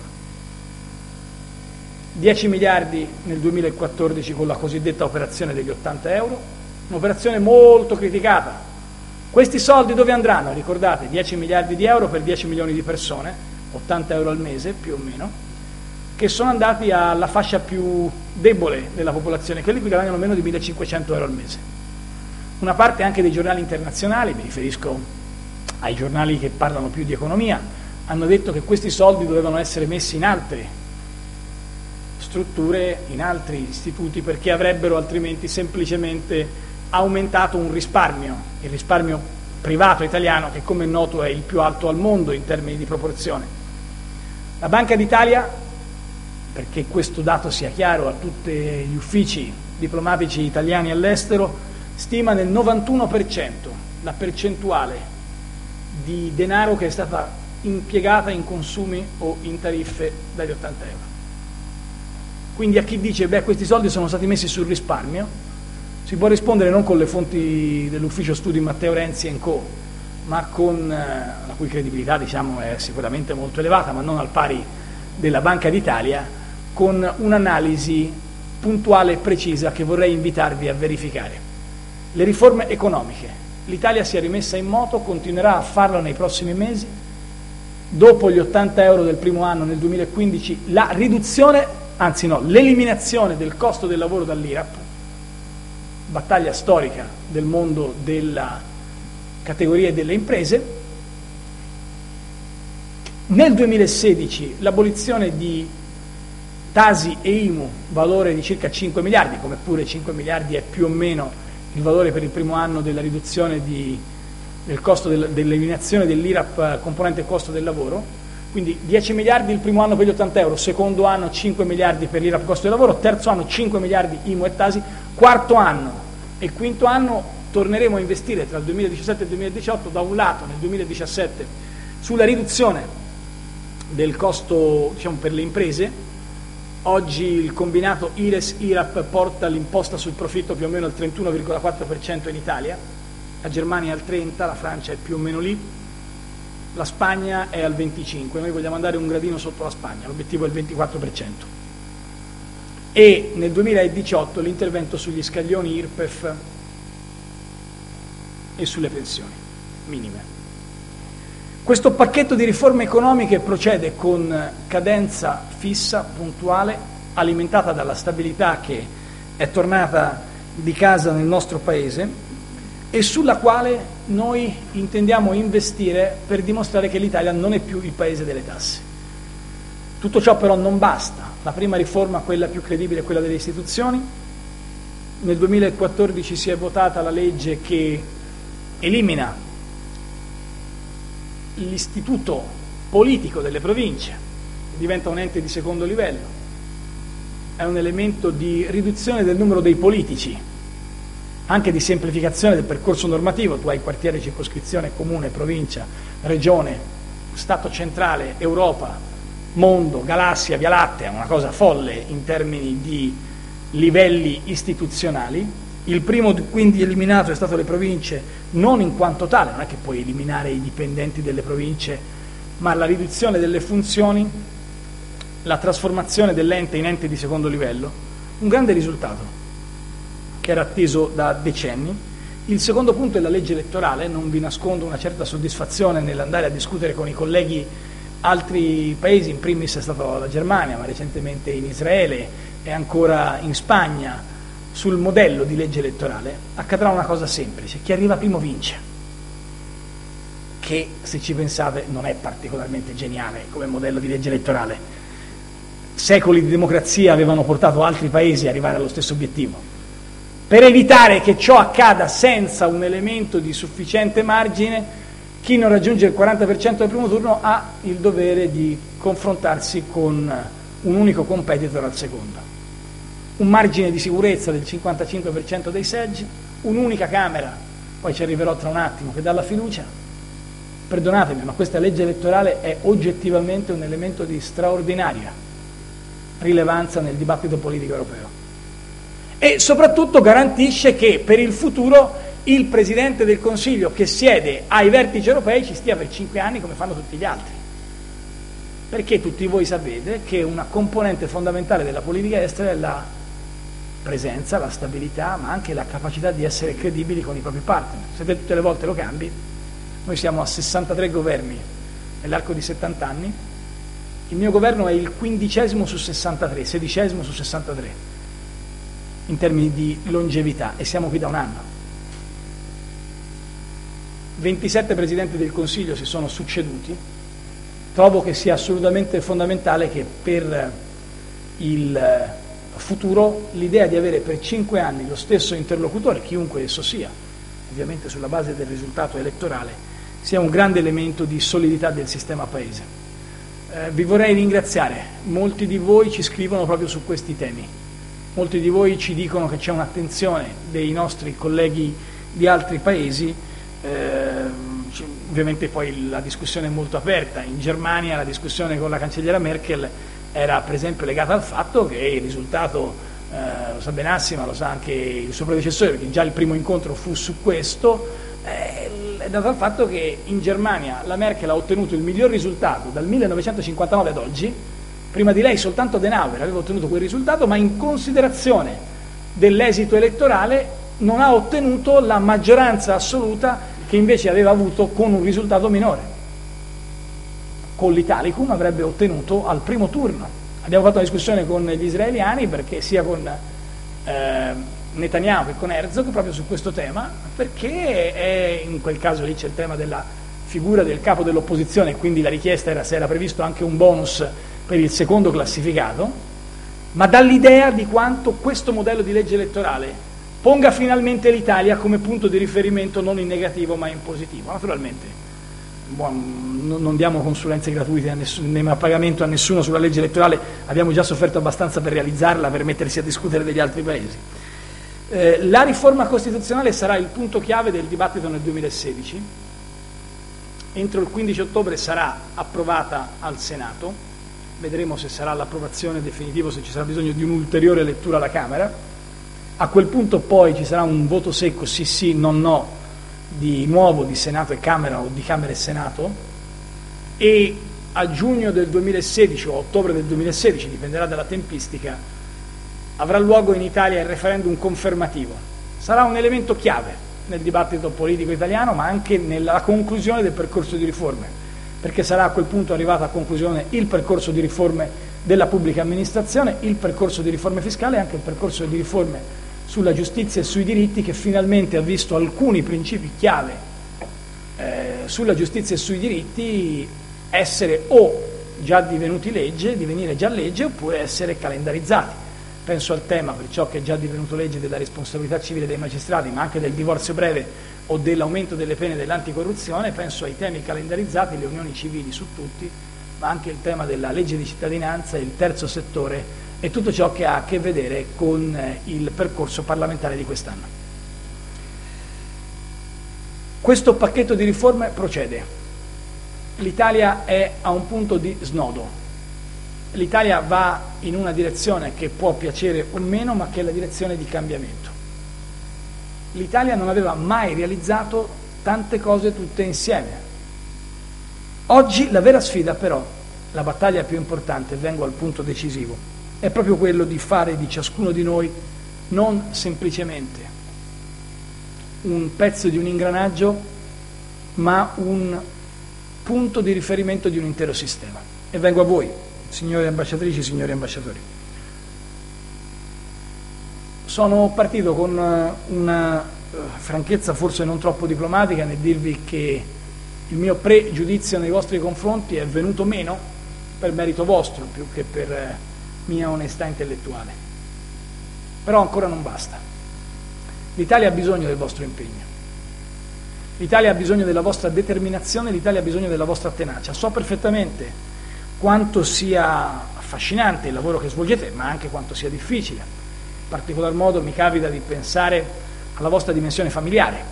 dieci miliardi nel duemilaquattordici con la cosiddetta operazione degli ottanta euro, un'operazione molto criticata. Questi soldi dove andranno? Ricordate, dieci miliardi di euro per dieci milioni di persone, ottanta euro al mese più o meno, che sono andati alla fascia più debole della popolazione, quelli che guadagnano meno di millecinquecento euro al mese. Una parte anche dei giornali internazionali, mi riferisco ai giornali che parlano più di economia, hanno detto che questi soldi dovevano essere messi in altre strutture, in altri istituti, perché avrebbero altrimenti semplicemente aumentato un risparmio, il risparmio privato italiano, che come è noto è il più alto al mondo in termini di proporzione. La Banca d'Italia, perché questo dato sia chiaro a tutti gli uffici diplomatici italiani all'estero, stima nel novantuno per cento la percentuale di denaro che è stata impiegata in consumi o in tariffe dagli ottanta euro. Quindi a chi dice, beh, questi soldi sono stati messi sul risparmio, si può rispondere non con le fonti dell'ufficio studi Matteo Renzi e Co, ma con, la cui credibilità diciamo è sicuramente molto elevata, ma non al pari della Banca d'Italia, con un'analisi puntuale e precisa che vorrei invitarvi a verificare. Le riforme economiche. L'Italia si è rimessa in moto, continuerà a farlo nei prossimi mesi. Dopo gli ottanta euro del primo anno nel duemilaquindici, la riduzione, anzi no, l'eliminazione del costo del lavoro dall'I R A P, battaglia storica del mondo della categoria e delle imprese. Nel duemilasedici l'abolizione di Tasi e I M U, valore di circa cinque miliardi, come pure cinque miliardi è più o meno il valore per il primo anno della riduzione di, del costo del, dell'eliminazione dell'I R A P componente costo del lavoro, quindi dieci miliardi il primo anno per gli ottanta euro, secondo anno cinque miliardi per l'I R A P costo del lavoro, terzo anno cinque miliardi I M U e Tasi, quarto anno e quinto anno torneremo a investire tra il duemiladiciassette e il duemiladiciotto, da un lato nel duemiladiciassette sulla riduzione del costo, diciamo, per le imprese. Oggi il combinato I R E S-I R A P porta l'imposta sul profitto più o meno al trentuno virgola quattro per cento in Italia, la Germania è al trenta per cento, la Francia è più o meno lì, la Spagna è al venticinque per cento, noi vogliamo andare un gradino sotto la Spagna, l'obiettivo è il ventiquattro per cento. E nel duemiladiciotto l'intervento sugli scaglioni I R P E F e sulle pensioni minime. Questo pacchetto di riforme economiche procede con cadenza fissa, puntuale, alimentata dalla stabilità che è tornata di casa nel nostro Paese e sulla quale noi intendiamo investire per dimostrare che l'Italia non è più il paese delle tasse. Tutto ciò però non basta. La prima riforma, quella più credibile, è quella delle istituzioni. Nel duemilaquattordici si è votata la legge che elimina l'istituto politico delle province, che diventa un ente di secondo livello, è un elemento di riduzione del numero dei politici, anche di semplificazione del percorso normativo. Tu hai quartiere, circoscrizione, comune, provincia, regione, Stato centrale, Europa, mondo, galassia, Via Lattea, una cosa folle in termini di livelli istituzionali. Il primo quindi eliminato è stato le province, non in quanto tale, non è che puoi eliminare i dipendenti delle province, ma la riduzione delle funzioni, la trasformazione dell'ente in ente di secondo livello, un grande risultato che era atteso da decenni. Il secondo punto è la legge elettorale. Non vi nascondo una certa soddisfazione nell'andare a discutere con i colleghi altri paesi, in primis è stata la Germania, ma recentemente in Israele e ancora in Spagna, sul modello di legge elettorale. Accadrà una cosa semplice: chi arriva primo vince, che se ci pensate non è particolarmente geniale come modello di legge elettorale. Secoli di democrazia avevano portato altri paesi ad arrivare allo stesso obiettivo. Per evitare che ciò accada senza un elemento di sufficiente margine, chi non raggiunge il quaranta per cento del primo turno ha il dovere di confrontarsi con un unico competitor al secondo. Un margine di sicurezza del cinquantacinque per cento dei seggi, un'unica Camera, poi ci arriverò tra un attimo, che dà la fiducia. Perdonatemi, ma questa legge elettorale è oggettivamente un elemento di straordinaria rilevanza nel dibattito politico europeo. E soprattutto garantisce che per il futuro il Presidente del Consiglio che siede ai vertici europei ci stia per cinque anni come fanno tutti gli altri, perché tutti voi sapete che una componente fondamentale della politica estera è la presenza, la stabilità, ma anche la capacità di essere credibili con i propri partner. Se te tutte le volte lo cambi, noi siamo a sessantatré governi nell'arco di settanta anni, il mio governo è il quindicesimo su sessantatré, sedicesimo su sessantatré in termini di longevità, e siamo qui da un anno. ventisette Presidenti del Consiglio si sono succeduti. Trovo che sia assolutamente fondamentale che per il futuro l'idea di avere per cinque anni lo stesso interlocutore, chiunque esso sia, ovviamente sulla base del risultato elettorale, sia un grande elemento di solidità del sistema Paese. Eh, vi vorrei ringraziare, molti di voi ci scrivono proprio su questi temi. Molti di voi ci dicono che c'è un'attenzione dei nostri colleghi di altri paesi, eh, ovviamente poi la discussione è molto aperta. In Germania la discussione con la cancelliera Merkel era per esempio legata al fatto che il risultato, eh, lo sa Benassi, ma lo sa anche il suo predecessore, perché già il primo incontro fu su questo, eh, è dato al fatto che in Germania la Merkel ha ottenuto il miglior risultato dal millenovecentocinquantanove ad oggi. Prima di lei soltanto Adenauer aveva ottenuto quel risultato, ma in considerazione dell'esito elettorale non ha ottenuto la maggioranza assoluta che invece aveva avuto con un risultato minore. Con l'Italicum avrebbe ottenuto al primo turno. Abbiamo fatto una discussione con gli israeliani, perché sia con eh, Netanyahu che con Herzog, proprio su questo tema, perché è, in quel caso lì c'è il tema della figura del capo dell'opposizione, quindi la richiesta era se era previsto anche un bonus per il secondo classificato, ma dall'idea di quanto questo modello di legge elettorale ponga finalmente l'Italia come punto di riferimento non in negativo ma in positivo. Naturalmente buon, non diamo consulenze gratuite a nessuno, né a pagamento a nessuno sulla legge elettorale, abbiamo già sofferto abbastanza per realizzarla, per mettersi a discutere degli altri paesi. Eh, la riforma costituzionale sarà il punto chiave del dibattito nel duemilasedici. Entro il quindici ottobre sarà approvata al Senato. Vedremo se sarà l'approvazione definitiva o se ci sarà bisogno di un'ulteriore lettura alla Camera. A quel punto poi ci sarà un voto secco sì sì, no no, di nuovo di Senato e Camera o di Camera e Senato, e a giugno del duemilasedici o ottobre del duemilasedici, dipenderà dalla tempistica, avrà luogo in Italia il referendum confermativo. Sarà un elemento chiave nel dibattito politico italiano, ma anche nella conclusione del percorso di riforme, perché sarà a quel punto arrivato a conclusione il percorso di riforme della pubblica amministrazione, il percorso di riforme fiscali e anche il percorso di riforme sulla giustizia e sui diritti, che finalmente ha visto alcuni principi chiave eh, sulla giustizia e sui diritti essere o già divenuti legge, divenire già legge, oppure essere calendarizzati. penso al tema, per ciò che è già divenuto legge, della responsabilità civile dei magistrati, ma anche del divorzio breve o dell'aumento delle pene dell'anticorruzione, penso ai temi calendarizzati, le unioni civili su tutti, ma anche il tema della legge di cittadinanza, il terzo settore e tutto ciò che ha a che vedere con il percorso parlamentare di quest'anno. Questo pacchetto di riforme procede. L'Italia è a un punto di snodo. L'Italia va in una direzione che può piacere o meno, ma che è la direzione di cambiamento. L'Italia non aveva mai realizzato tante cose tutte insieme. Oggi la vera sfida però, la battaglia più importante, vengo al punto decisivo, è proprio quello di fare di ciascuno di noi non semplicemente un pezzo di un ingranaggio, ma un punto di riferimento di un intero sistema. E vengo a voi, signore ambasciatrici, signori ambasciatori. Sono partito con una franchezza forse non troppo diplomatica nel dirvi che il mio pregiudizio nei vostri confronti è venuto meno per merito vostro più che per mia onestà intellettuale. Però ancora non basta. L'Italia ha bisogno del vostro impegno. L'Italia ha bisogno della vostra determinazione, l'Italia ha bisogno della vostra tenacia. So perfettamente quanto sia affascinante il lavoro che svolgete, ma anche quanto sia difficile. In particolar modo mi capita di pensare alla vostra dimensione familiare,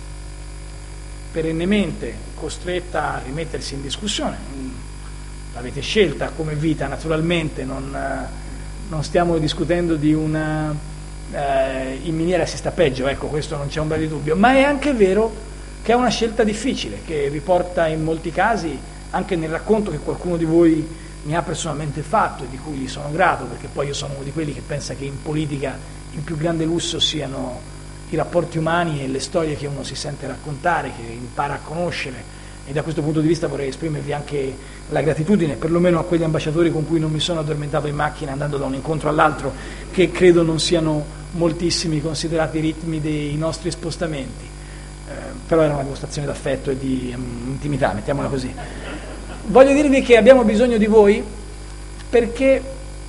perennemente costretta a rimettersi in discussione. L'avete scelta come vita, naturalmente, non, non stiamo discutendo di una eh, in miniera si sta peggio, ecco, questo non c'è ombra di dubbio, ma è anche vero che è una scelta difficile, che vi porta in molti casi, anche nel racconto che qualcuno di voi mi ha personalmente fatto e di cui gli sono grato, perché poi io sono uno di quelli che pensa che in politica il più grande lusso siano i rapporti umani e le storie che uno si sente raccontare, che impara a conoscere, e da questo punto di vista vorrei esprimervi anche la gratitudine, perlomeno a quegli ambasciatori con cui non mi sono addormentato in macchina andando da un incontro all'altro, che credo non siano moltissimi considerati i ritmi dei nostri spostamenti, eh, però era una dimostrazione d'affetto e di um, intimità, mettiamola così. Voglio dirvi che abbiamo bisogno di voi perché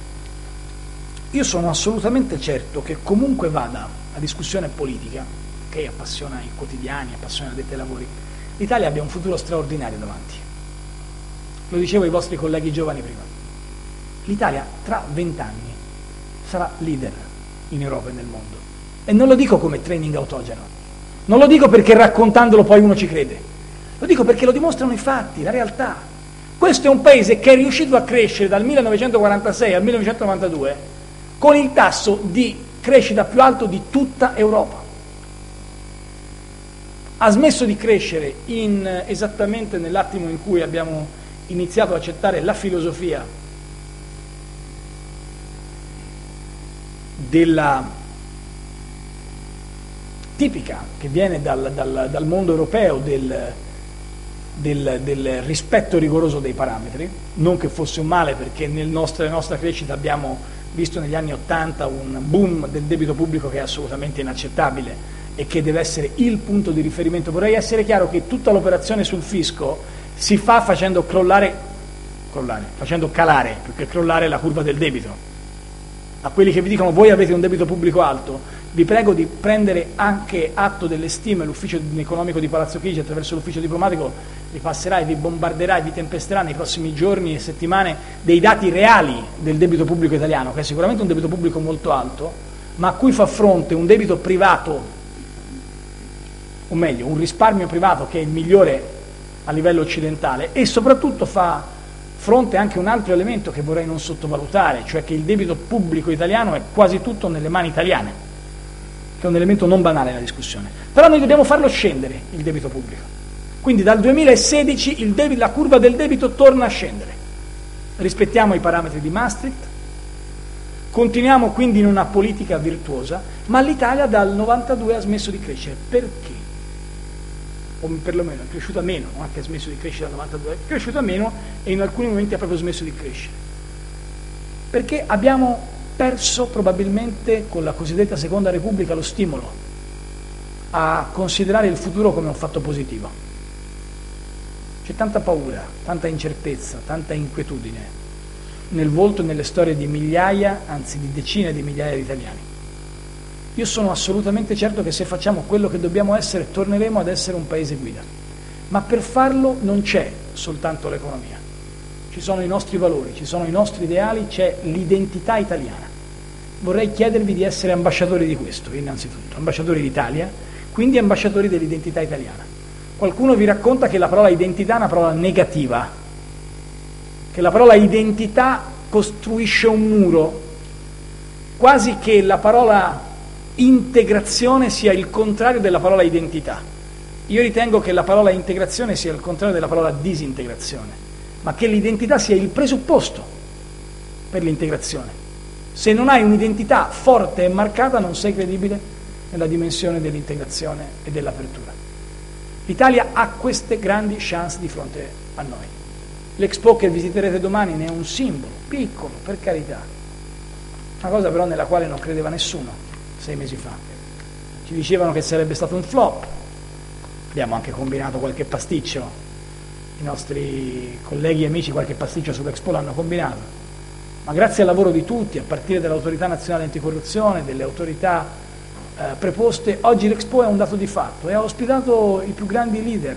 io sono assolutamente certo che comunque vada la discussione politica, che appassiona i quotidiani, appassiona addetti ai lavori, l'Italia abbia un futuro straordinario davanti. Lo dicevo ai vostri colleghi giovani prima. L'Italia tra vent'anni sarà leader in Europa e nel mondo. E non lo dico come training autogeno, non lo dico perché raccontandolo poi uno ci crede, lo dico perché lo dimostrano i fatti, la realtà. Questo è un paese che è riuscito a crescere dal millenovecentoquarantasei al millenovecentonovantadue con il tasso di crescita più alto di tutta Europa. Ha smesso di crescere in, esattamente nell'attimo in cui abbiamo iniziato ad accettare la filosofia della tipica che viene dal, dal, dal mondo europeo del, del, del rispetto rigoroso dei parametri, non che fosse un male, perché nel nostro, nella nostra crescita abbiamo visto negli anni Ottanta un boom del debito pubblico che è assolutamente inaccettabile e che deve essere il punto di riferimento. Vorrei essere chiaro che tutta l'operazione sul fisco si fa facendo crollare, crollare, facendo calare, più che crollare, la curva del debito. A quelli che vi dicono voi avete un debito pubblico alto, vi prego di prendere anche atto delle stime. L'ufficio economico di Palazzo Chigi attraverso l'ufficio diplomatico vi passerà e vi bombarderà e vi tempesterà nei prossimi giorni e settimane dei dati reali del debito pubblico italiano, che è sicuramente un debito pubblico molto alto, ma a cui fa fronte un debito privato, o meglio un risparmio privato che è il migliore a livello occidentale, e soprattutto fa fronte anche a un altro elemento che vorrei non sottovalutare, cioè che il debito pubblico italiano è quasi tutto nelle mani italiane, che è un elemento non banale nella discussione. Però noi dobbiamo farlo scendere il debito pubblico, quindi dal duemilasedici il debito, la curva del debito torna a scendere, rispettiamo i parametri di Maastricht, continuiamo quindi in una politica virtuosa, ma l'Italia dal novantadue ha smesso di crescere. Perché? O perlomeno è cresciuta meno, non è che ha smesso di crescere dal novantadue, è cresciuta meno e in alcuni momenti ha proprio smesso di crescere. Perché abbiamo perso probabilmente con la cosiddetta Seconda Repubblica lo stimolo a considerare il futuro come un fatto positivo. C'è tanta paura, tanta incertezza, tanta inquietudine. nel volto e nelle storie di migliaia, anzi di decine di migliaia di italiani. Io sono assolutamente certo che se facciamo quello che dobbiamo essere, torneremo ad essere un paese guida. Ma per farlo non c'è soltanto l'economia. Ci sono i nostri valori, ci sono i nostri ideali, c'è l'identità italiana. Vorrei chiedervi di essere ambasciatori di questo, innanzitutto, ambasciatori d'Italia, quindi ambasciatori dell'identità italiana. Qualcuno vi racconta che la parola identità è una parola negativa, che la parola identità costruisce un muro, quasi che la parola integrazione sia il contrario della parola identità. Io ritengo che la parola integrazione sia il contrario della parola disintegrazione, ma che l'identità sia il presupposto per l'integrazione. Se non hai un'identità forte e marcata non sei credibile nella dimensione dell'integrazione e dell'apertura. L'Italia ha queste grandi chance di fronte a noi. L'Expo che visiterete domani ne è un simbolo, piccolo, per carità, una cosa però nella quale non credeva nessuno sei mesi fa. Ci dicevano che sarebbe stato un flop, abbiamo anche combinato qualche pasticcio, i nostri colleghi e amici qualche pasticcio sull'Expo l'hanno combinato, ma grazie al lavoro di tutti, a partire dall'autorità nazionale anticorruzione, delle autorità eh, preposte, oggi l'Expo è un dato di fatto e ha ospitato i più grandi leader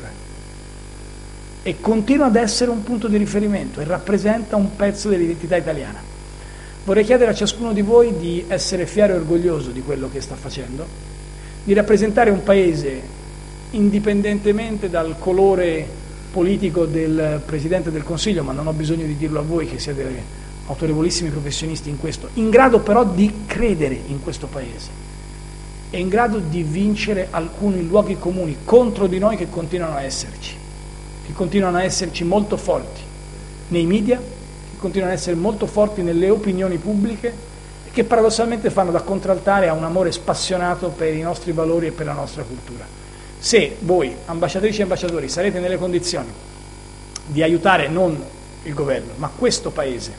e continua ad essere un punto di riferimento e rappresenta un pezzo dell'identità italiana. Vorrei chiedere a ciascuno di voi di essere fiero e orgoglioso di quello che sta facendo, di rappresentare un paese indipendentemente dal colore politico del Presidente del Consiglio, ma non ho bisogno di dirlo a voi che siete autorevolissimi professionisti in questo, in grado però di credere in questo Paese e in grado di vincere alcuni luoghi comuni contro di noi che continuano a esserci, che continuano a esserci molto forti nei media, che continuano a essere molto forti nelle opinioni pubbliche e che paradossalmente fanno da contraltare a un amore spassionato per i nostri valori e per la nostra cultura. Se voi, ambasciatrici e ambasciatori, sarete nelle condizioni di aiutare non il governo, ma questo Paese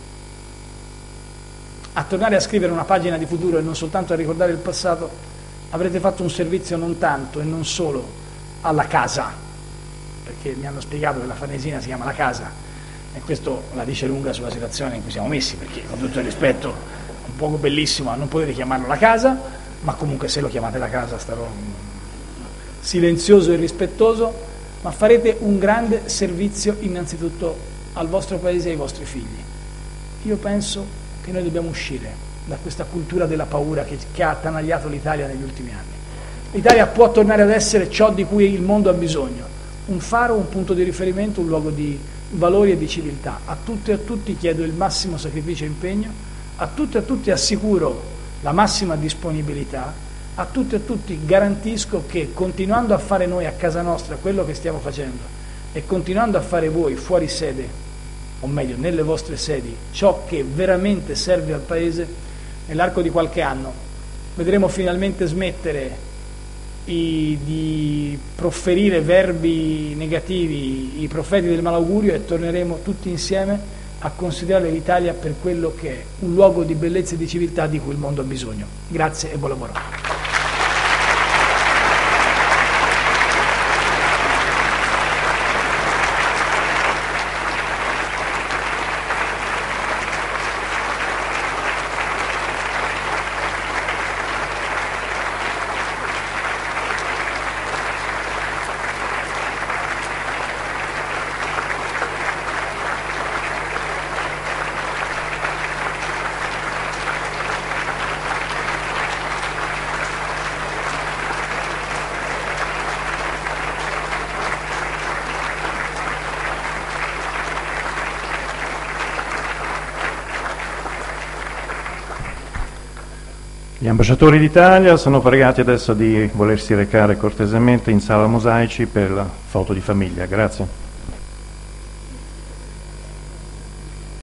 a tornare a scrivere una pagina di futuro e non soltanto a ricordare il passato, avrete fatto un servizio non tanto e non solo alla casa, perché mi hanno spiegato che la Farnesina si chiama La Casa e questo la dice lunga sulla situazione in cui siamo messi, perché con tutto il rispetto un poco bellissimo a non poter chiamarlo La Casa, ma comunque se lo chiamate La Casa starò silenzioso e rispettoso, ma farete un grande servizio innanzitutto al vostro Paese e ai vostri figli. Io penso che noi dobbiamo uscire da questa cultura della paura che, che ha attanagliato l'Italia negli ultimi anni. L'Italia può tornare ad essere ciò di cui il mondo ha bisogno, un faro, un punto di riferimento, un luogo di valori e di civiltà. A tutte e a tutti chiedo il massimo sacrificio e impegno, a tutte e a tutti assicuro la massima disponibilità, a tutte e a tutti garantisco che continuando a fare noi a casa nostra quello che stiamo facendo e continuando a fare voi fuori sede, o meglio nelle vostre sedi, ciò che veramente serve al Paese, nell'arco di qualche anno vedremo finalmente smettere i, di proferire verbi negativi, i profeti del malaugurio, e torneremo tutti insieme a considerare l'Italia per quello che è, un luogo di bellezza e di civiltà di cui il mondo ha bisogno. Grazie e buon lavoro. Gli ambasciatori d'Italia sono pregati adesso di volersi recare cortesemente in sala Mosaici per la foto di famiglia. Grazie.